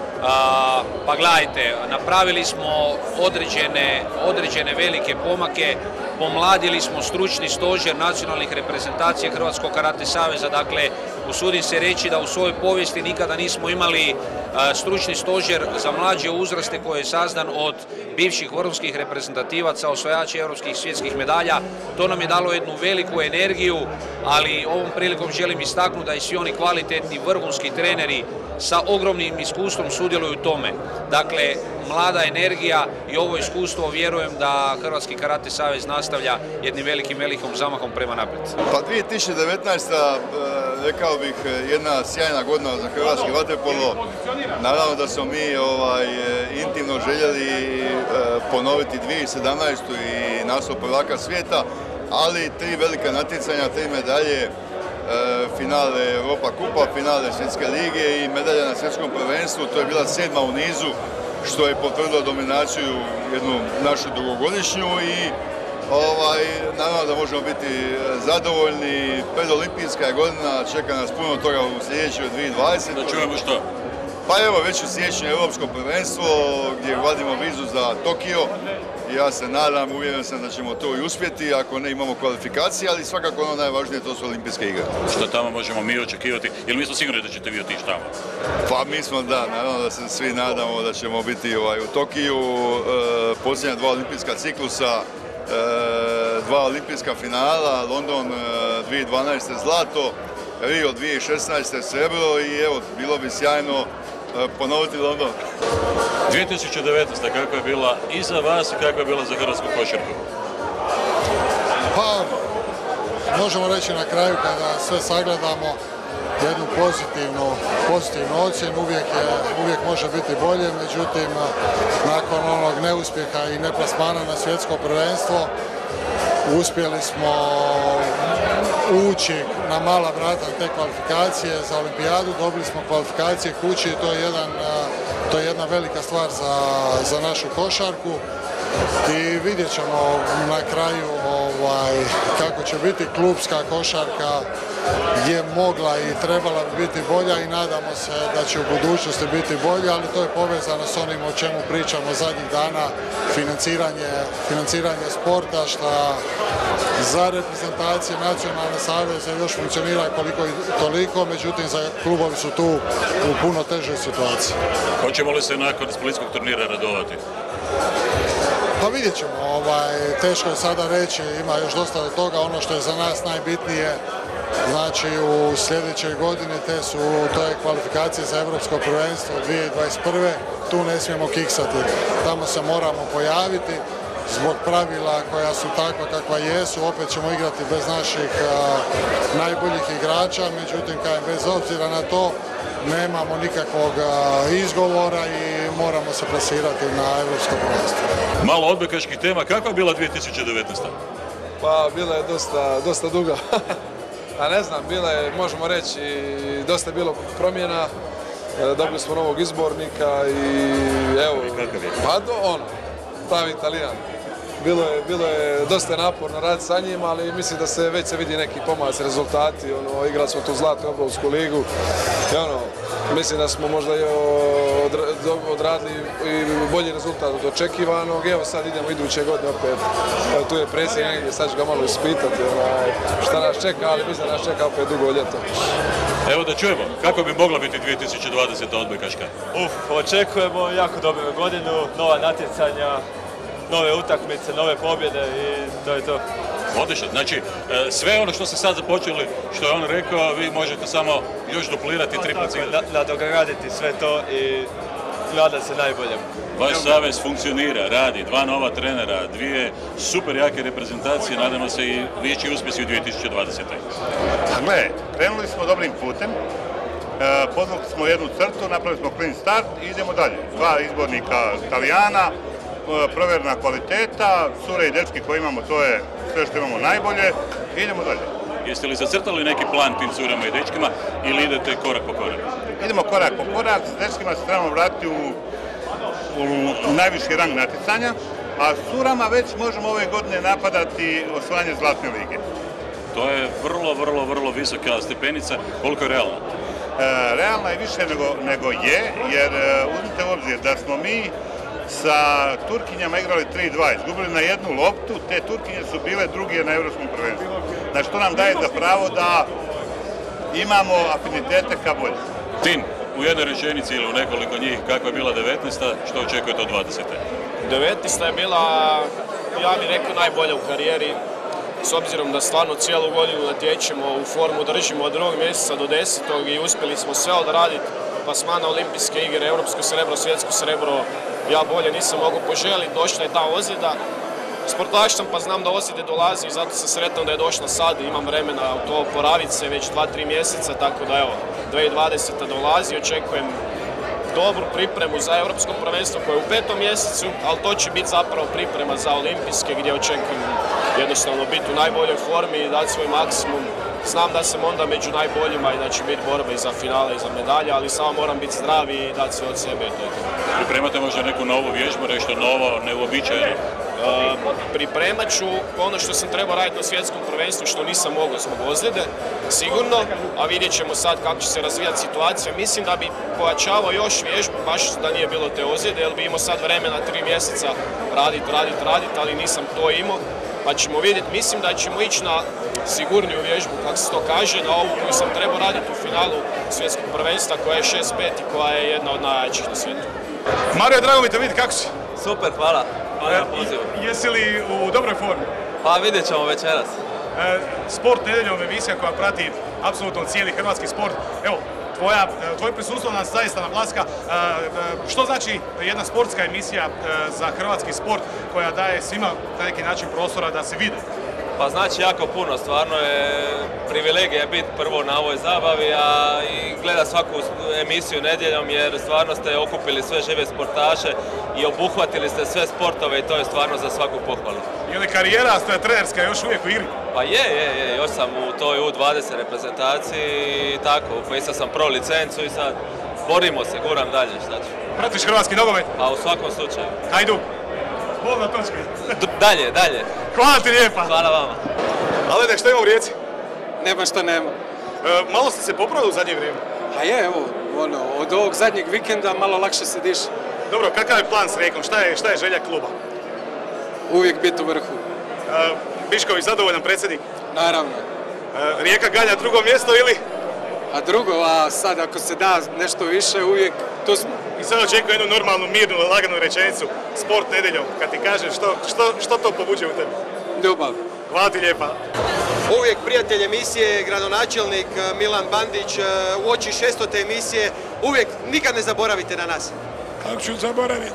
Speaker 22: Pa gledajte, napravili smo određene velike pomake, pomladili smo stručni stožer nacionalnih reprezentacija Hrvatskog karate saveza, dakle usudim se reći da u svojoj povijesti nikada nismo imali stručni stožer za mlađe uzraste koji je sazdan od bivših vrhunskih reprezentativaca, osvajača europskih i svjetskih medalja. To nam je dalo jednu veliku energiju, ali ovom prilikom želim istaknuti da i svi oni kvalitetni vrhunski treneri sa ogromnim iskustvom sudjeluju u tome. Dakle, mlada energija i ovo iskustvo vjerujem da Hrvatski karate savez nastavlja jednim velikim zamahom prema naprijed.
Speaker 23: Pa 2019. rekao bih jedna sjajna godina za hrvatski vaterpolo. Naravno da smo mi intimno željeli ponoviti 2017. i naslov prvaka svijeta, ali 3 velika natjecanja, 3 medalje, finale Europa kupa, finale Svjetske lige i medalja na svjetskom prvenstvu. To je bila 7. u nizu, što je potvrdilo dominaciju jednu našu dugogodišnju i naravno da možemo biti zadovoljni. Predolimpijska je godina, čeka nas puno toga u sljedećoj 2020.
Speaker 17: Da čujemo što?
Speaker 23: Pa evo, već u siječnju Europsko prvenstvo gdje vadimo vizu za Tokio. Ja se nadam, uvjeren sam da ćemo to i uspjeti, ako ne imamo kvalifikacije, ali svakako ono najvažnije, to su olimpijske igre.
Speaker 17: Što tamo možemo mi očekivati? Ili mi smo sigurni da ćete vi otići tamo?
Speaker 23: Pa mi smo, da, naravno da se svi nadamo da ćemo biti u Tokiju, posljednja 2 olimpijska ciklusa, 2 olimpijska finala, London 2012. zlato, Rio 2016. srebro i evo, bilo bi sjajno ponoviti London.
Speaker 17: 2019. kako je bila i za vas i kako je bila za hrvatsku košarku?
Speaker 24: Pa, možemo reći na kraju kada sve sagledamo
Speaker 1: jednu pozitivnu ocjenu, uvijek može biti bolje, međutim nakon onog neuspjeha i neplasmana na svjetsko prvenstvo uspjeli smo ući na mala vrata te kvalifikacije za olimpijadu, dobili smo kvalifikacije kući i to je jedna velika stvar za našu košarku. I vidjet ćemo na kraju kako će biti. Klubska košarka je mogla i trebala bi biti bolja i nadamo se da će u budućnosti biti bolja, ali to je povezano s onim o čemu pričamo zadnjih dana, financiranje sporta, što za reprezentacije nacionalne saveze još funkcionira koliko i toliko, međutim za klubovi su tu u puno težoj situaciji.
Speaker 17: Hoćemo li se nakon splitskog turnira radovati?
Speaker 1: Pa vidjet ćemo, teško je sada reći, ima još dosta do toga. Ono što je za nas najbitnije, znači u sljedećoj godini to je kvalifikacije za Europsko prvenstvo 2021. Tu ne smijemo kiksati, tamo se moramo pojaviti zbog pravila koja su takva kakva jesu, opet ćemo igrati bez naših najboljih igrača, međutim bez obzira na to nemamo nikakvog izgovora i moramo se plasirati na Europsko prvenstvo.
Speaker 17: Malo odbojkaških tema, kakva je bila 2019.
Speaker 3: Pa bila je dosta duga. A ne znam, bila je, možemo reći, dosta je bilo promjena. Dobili smo novog izbornika i evo, pa pravi Italijan. Bilo je dosta naporno raditi sa njim, ali mislim da se već vidi neki pomaci, rezultati. Igrali smo tu Zlatnu Obrovsku ligu i mislim da smo možda odradili i bolji rezultat od očekivanog. Evo sad idemo iduće godine opet. Tu je predsjednik negdje, sad ću ga malo ispitati šta nas čeka, ali mislim da nas čeka opet dugo ljeto.
Speaker 17: Evo da čujemo, kako bi mogla biti 2020. odbojkaška?
Speaker 4: Očekujemo jako dobru godinu, nova natjecanja, nove utakmice, nove pobjede i to je to.
Speaker 17: Odlično, znači sve ono što ste sad započeli, što je on rekao, vi možete samo još duplirati, triplicirati.
Speaker 4: Nadograditi sve to i nadam se najboljem.
Speaker 17: Vaš savez funkcionira, radi, 2 nova trenera, 2 super jake reprezentacije, nadamo se i veći uspjesi u 2020.
Speaker 24: Gledajte, krenuli smo dobrim putem, podvukli smo jednu crtu, napravili smo clean start i idemo dalje. 2 izbornika Italijana, provjerena kvaliteta, cure i dečki koje imamo, to je sve što imamo najbolje i idemo dalje.
Speaker 17: Jeste li zacrtali neki plan tim curama i dečkima ili idete korak po korak?
Speaker 24: Idemo korak po korak, s dečkima se trebamo vratiti u najviši rang natjecanja, a s curama već možemo ove godine napadati osvajanje Zlatne lige.
Speaker 17: To je vrlo visoka stepenica, koliko je realna?
Speaker 24: Realna je više nego je, jer uzmite u obzir da smo mi sa Turkinjama igrali 3-2, izgubili na jednu loptu, te Turkinje su bile druge na Europskom prvenstvu. Znači to nam daje za pravo da imamo afinitete ka bolje.
Speaker 17: Tim, u jednoj rečenici ili u nekoliko njih, kakva je bila 19. što očekujete od 20.
Speaker 25: 19. je bila, ja bih rekao, najbolja u karijeri, s obzirom da stvarno cijelu godinu natječemo, u formu držimo od 2. mjeseca do 10. i uspjeli smo sve odraditi, plasman na olimpijske igre, europsko srebro, svjetsko srebro. Ja bolje nisam mogu poželiti, došla je ta ozljeda. Sportaš sam pa znam da ozljede dolazi i zato sam sretan da je došla sad. Imam vremena u to oporaviti se već 2-3 mjeseca, tako da evo, 2020. dolazi, očekujem dobru pripremu za Europsko prvenstvo koje je u 5. mjesecu, ali to će biti zapravo priprema za olimpijske gdje očekujem jednostavno biti u najboljoj formi i dati svoj maksimum. Znam da sam onda među najboljima i da će biti borba i za finale i za medalje, ali samo moram biti zdrav i dati sve od sebe.
Speaker 17: Pripremate možda neku novu vježbu, nešto novo, neuobičajeno?
Speaker 25: Pripremat ću ono što sam trebao raditi na svjetskom prvenstvu, što nisam mogao zbog ozljede, sigurno, a vidjet ćemo sad kako će se razvijati situacija. Mislim da bi pojačavao još vježbu, baš da nije bilo te ozljede, jer bi imao sad vremena 3 mjeseca raditi, ali nisam to imao. Pa ćemo vidjeti, mislim da ćemo ići na sigurniju vježbu, kako se to kaže, na ovu koju sam trebao raditi u finalu svjetskog prvenstva, koja je 6-5 i koja je jedna od najjačih na svijetu.
Speaker 26: Mario, drago mi te vidjeti, kako si?
Speaker 27: Super, hvala. Hvala na pozivu.
Speaker 26: Jesi li u dobroj formi?
Speaker 27: Pa vidjet ćemo večeras.
Speaker 26: Sport nedeljom, emisija koja prati apsolutno cijeli hrvatski sport. Evo, tvoje prisustvo nas zaista naglaska. Što znači jedna sportska emisija za hrvatski sport koja daje svima na neki način prostora da se vide?
Speaker 27: Pa znači jako puno, stvarno je privilegija biti prvo na ovoj zabavi, a i gleda svaku emisiju nedjeljom jer stvarno ste okupili sve žive sportaše i obuhvatili ste sve sportove i to je stvarno za svaku pohvalu.
Speaker 26: Je li karijera trenerska još uvijek u igri?
Speaker 27: Pa je, još sam u toj U20 reprezentaciji i tako, upisao sam pro licencu i sad borimo se, guram dalje, šta ću.
Speaker 26: Pratiš hrvatski nogomet?
Speaker 27: Pa u svakom slučaju.
Speaker 26: Hajduk, bolna točka.
Speaker 27: Dalje.
Speaker 26: Hvala ti lijepa.
Speaker 27: Hvala vama.
Speaker 26: Alene, šta ima u Rijeci?
Speaker 5: Nema šta nema.
Speaker 26: Malo ste se popravili u zadnje vrijeme?
Speaker 5: Pa je, evo, od ovog zadnjeg vikenda malo lakše se diše.
Speaker 26: Dobro, kakav je plan s Rijekom? Šta je želja kluba?
Speaker 5: Uvijek biti u vrhu.
Speaker 26: Bišković zadovoljan predsjednik?
Speaker 5: Naravno.
Speaker 26: Rijeka ganja drugo mjesto ili?
Speaker 5: A drugo, a sad ako se da nešto više, uvijek tu smo.
Speaker 26: I sad očekujem jednu normalnu, mirnu, laganu rečenicu. Sport nedjeljom, kad ti kažeš što to pobuđe u tebi?
Speaker 5: Ljubav.
Speaker 26: Hvala ti lijepa.
Speaker 21: Uvijek prijatelj emisije, gradonačelnik Milan Bandić, uoči 600. emisije, uvijek nikad ne zaboravite na nas.
Speaker 15: Kako ću zaboraviti?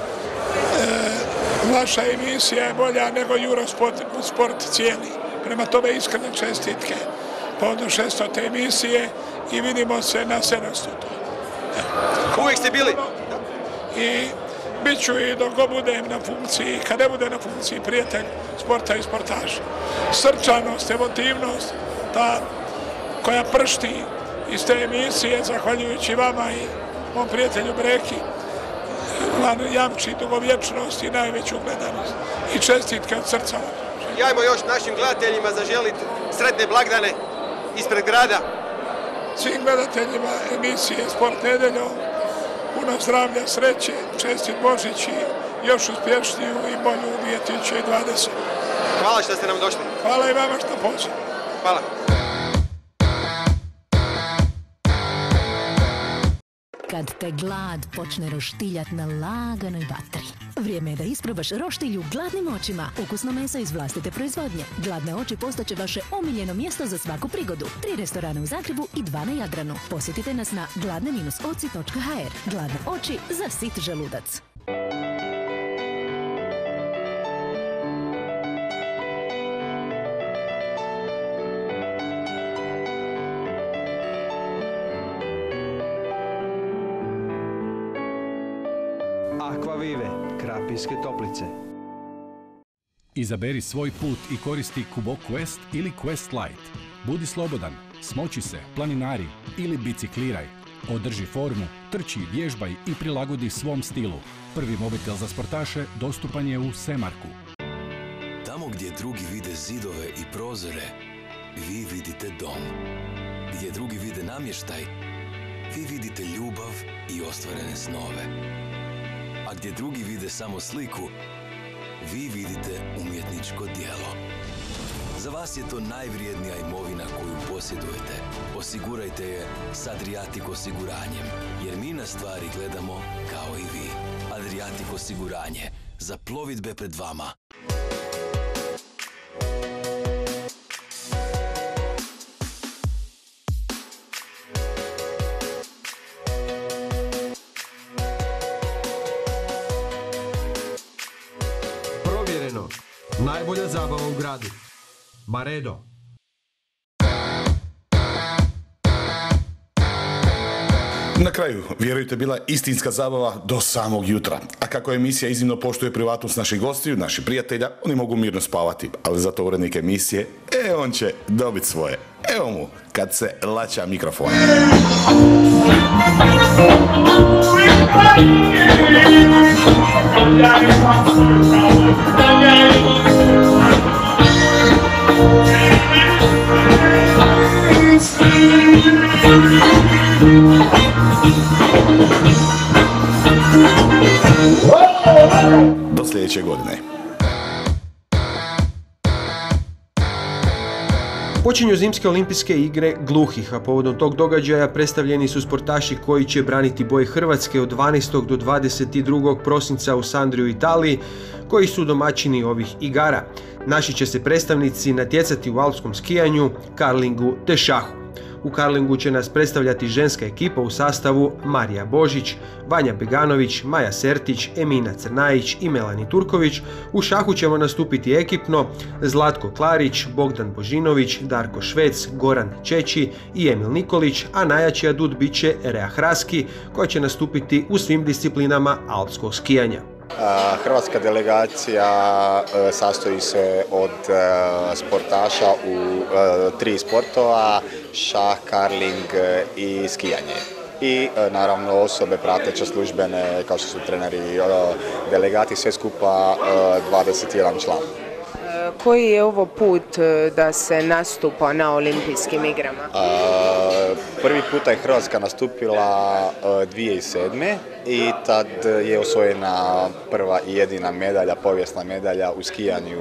Speaker 15: Vaša emisija je bolja nego Eurosport cijeli. Prema tome iskrene čestitke povodom 600. emisije i vidimo se na 700.
Speaker 21: Uvijek ste bili.
Speaker 15: I bit ću i dok god budem na funkciji, kad ne bude na funkciji prijatelj sporta i sportaša. Srčanost, emotivnost, ta koja pršti iz te emisije, zahvaljujući vama i mom prijatelju Breki, vam jamči dugovječnost i najveću gledanost. I čestitke od srca.
Speaker 21: Jajmo još našim gledateljima zaželiti sretne blagdane ispred grada.
Speaker 15: Svim gledateljima emisije Sport nedeljom, puno zdravlja, sreće, čestit Božić i još uspješniju i bolju 2020.
Speaker 21: Hvala što ste nam došli.
Speaker 15: Hvala i vama što poziv.
Speaker 21: Hvala.
Speaker 7: Kad te glad počne roštiljat na laganoj vatri. Vrijeme je da isprobaš roštilju Gladnim očima. Ukusno meso iz vlastite proizvodnje. Gladne oči postaće vaše omiljeno mjesto za svaku prigodu. 3 restorana u Zagrebu i 2 na Jadranu. Posjetite nas na gladne-oci.hr. Gladne oči za sit želudac.
Speaker 8: Aquavive, Krapinske Toplice.
Speaker 9: Izaberi svoj put i koristi Kubo Quest ili Quest Lite. Budi slobodan, smoči se, planinari ili bicikliraj. Održi formu, trči, vježbaj i prilagodi svom stilu. Prvi mobitel za sportaše dostupan je u Semarku.
Speaker 6: Tamo gdje drugi vide zidove i prozore, vi vidite dom. Gdje drugi vide namještaj, vi vidite ljubav i ostvarene snove. A gdje drugi vide samo sliku, vi vidite umjetničko djelo. Za vas je to najvrijednija imovina koju posjedujete. Osigurajte je s Adriatic osiguranjem, jer mi na stvari gledamo kao i vi. Adriatic osiguranje, za plovidbe pred vama.
Speaker 8: Najbolja zabava u gradu. Baredo.
Speaker 10: Na kraju, vjerujte, bila istinska zabava do samog jutra. A kako emisija iznimno poštuje privatnost naših gostiju, naših prijatelja, oni mogu mirno spavati. Ali zato urednik emisije, on će dobiti svoje. Evo mu, kad se laća mikrofon. Do sljedeće godine.
Speaker 11: Počinju zimske olimpijske igre gluhih, a povodom tog događaja predstavljeni su sportaši koji će braniti boje Hrvatske od 12. do 22. prosinca u Sandri u Italiji, koji su domaćini ovih igara. Naši će se predstavnici natjecati u alpskom skijanju, karlingu te šahu. U karlingu će nas predstavljati ženska ekipa u sastavu Marija Božić, Vanja Beganović, Maja Sertić, Emina Crnajić i Melani Turković. U šahu ćemo nastupiti ekipno Zlatko Klarić, Bogdan Božinović, Darko Švec, Goran Čeći i Emil Nikolić, a najjači adut bit će Rea Hraski koja će nastupiti u svim disciplinama alpskog skijanja.
Speaker 12: Hrvatska delegacija sastoji se od sportaša u 3 sportova, šah, karling i skijanje. I naravno osobe prateće službene kao što su treneri, delegati, sve skupa 21 član.
Speaker 13: Koji je ovo put da se nastupa na olimpijskim igrama?
Speaker 12: Prvi puta je Hrvatska nastupila 2007. i tad je osvojena prva i jedina medalja, povijesna medalja u skijanju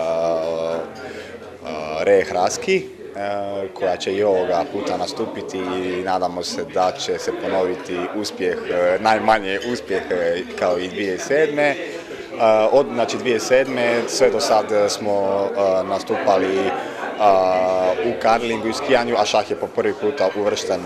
Speaker 12: Reje Hraski, koja će i ovoga puta nastupiti i nadamo se da će se ponoviti uspjeh, najmanje uspjeh kao i 2007. Od 2007. sve do sad smo nastupali u karlingu i skijanju, a šah je po prvi puta uvršten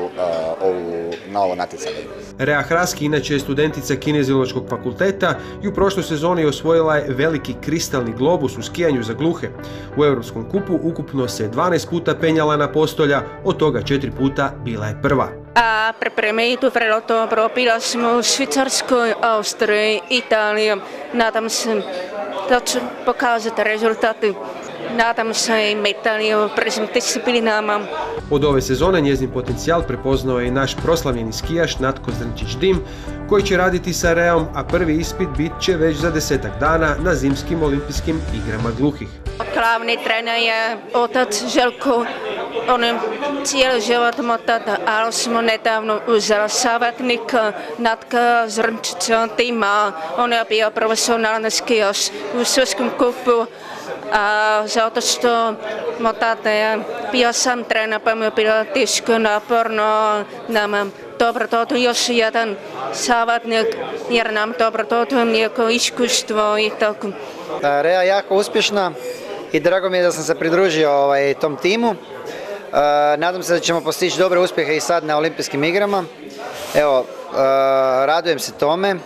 Speaker 12: na ovo natjecanje.
Speaker 11: Rea Hraski inače je studentica Kineziološkog fakulteta i u prošloj sezoni osvojila je veliki kristalni globus u skijanju za gluhe. U Europskom kupu ukupno se 12 puta penjala na postolja, od toga 4 puta bila je prva.
Speaker 14: Pripreme idu vrlo dobro, bila smo u Švicarskoj, Austriji, Italiji. Nadam se da ću pokazati rezultate. Nadam se i medalje u prvim disciplinama.
Speaker 11: Od ove sezone njezin potencijal prepoznao je i naš proslavljeni skijaš Natko Zrnčić-Dim, koji će raditi sa Reom, a prvi ispit bit će već za 10-ak dana na zimskim olimpijskim igrama gluhih.
Speaker 14: Glavni trener je otac Željko. On je cijeli život motad, ali smo nedavno uzeli savjetnika Natka Zrnčića-Dima. On je bio profesionalni skijaš u svjetskom kupu. Zato što tada je bio sam trener, pa mi je bilo teško, naporno. Nam dobro dođe još jedan savjetnik, jer nam dobro dođe neko iskustvo i tako.
Speaker 16: Rea je jako uspješna i drago mi je da sam se pridružio tom timu. Nadam se da ćemo postići dobre uspjehe i sad na olimpijskim igrama. Evo, radujem se tome.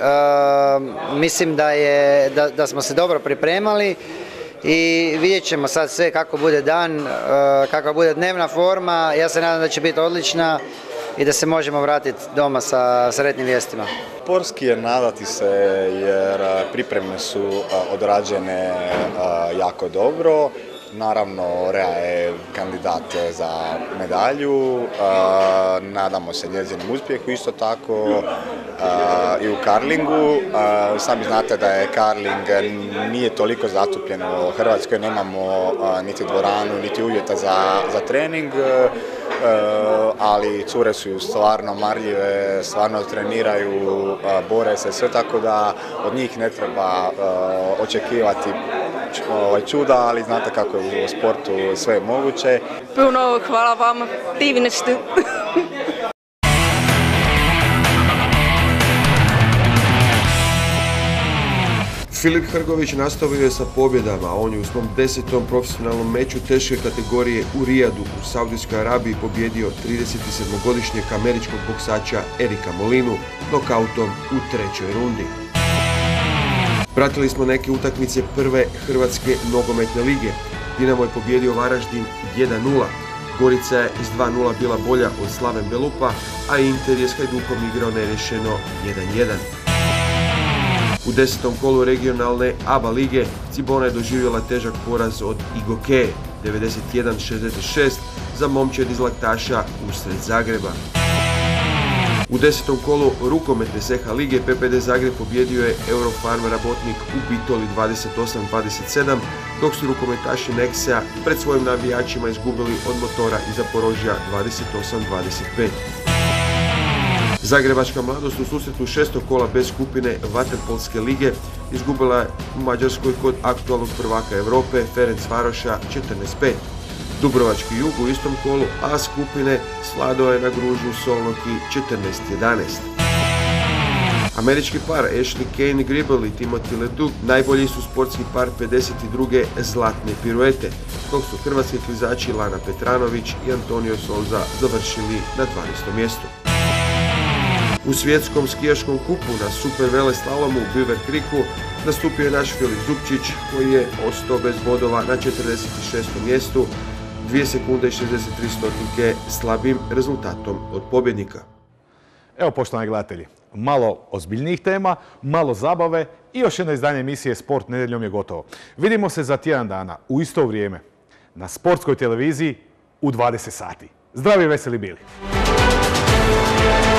Speaker 16: Mislim da smo se dobro pripremali. I vidjet ćemo sad sve kako bude dan, kakva bude dnevna forma. Ja se nadam da će biti odlična i da se možemo vratiti doma sa sretnim vijestima.
Speaker 12: Sportski je nadati se jer pripreme su odrađene jako dobro. Naravno, Rea je kandidat za medalju, nadamo se njezinom uspjehu, isto tako i u karlingu. Sami znate da je karling nije toliko zastupljen u Hrvatskoj, nemamo niti dvoranu, niti uvjeta za trening, ali cure su stvarno marljive, stvarno treniraju, bore se, sve tako da od njih ne treba očekivati čuda, ali znate kako je u sportu sve moguće.
Speaker 14: Puno hvala vam, divni ste.
Speaker 11: Filip Hrgović nastavio je sa pobjedama. On je u svom 10. profesionalnom meču teške kategorije u Rijadu u Saudijskoj Arabiji pobjedio 37-godišnjeg američkog boksača Erika Molinu nokautom u 3. rundi. Pratili smo neke utakmice prve Hrvatske nogometne lige. Dinamo je pobjedio Varaždin 1-0. Gorica je iz 2-0 bila bolja od Slaven Belupa, a Inter je s Hajdukom igrao nerješeno 1-1. U 10. kolu regionalne ABA lige Cibona je doživjela težak poraz od Igoke 91-66 za momčad iz Laktaša usred Zagreba. U 10. kolu rukometne SEHA lige PPD Zagreb pobjedio je Eurofarm Rabotnik u Bitoli 28-27, dok su rukometaši Nexea pred svojim navijačima izgubili od Motora i Zaporožja 28-25. Zagrebačka mladost u susretu 6. kola bez skupine Vaterpolske lige izgubila je u Mađarskoj kod aktualnog prvaka Europe Ferencvaroša 14-5. Dubrovački Jug u istom kolu A skupine svladao je na Gružu Solnoki 14-11. Američki par Ashley Kane Gribble i Timothy Leduc najbolji su sportski par 52. zlatne piruete, dok su hrvatski klizači Lana Petranović i Antonio Solza završili na 12. mjestu. U svjetskom skijaškom kupu na super veleslalomu u Beaver Creeku nastupio je naš Filip Zupčić koji je ostao bez bodova na 46. mjestu, 2 sekunde i 63 stotnike slabim rezultatom od pobjednika.
Speaker 1: Evo, poštovani gledatelji, malo ozbiljnijih tema, malo zabave i još jedno izdanje emisije Sport nedjeljom je gotovo. Vidimo se za tjedan dana u isto vrijeme na sportskoj televiziji u 20 sati. Zdravi i veseli bili!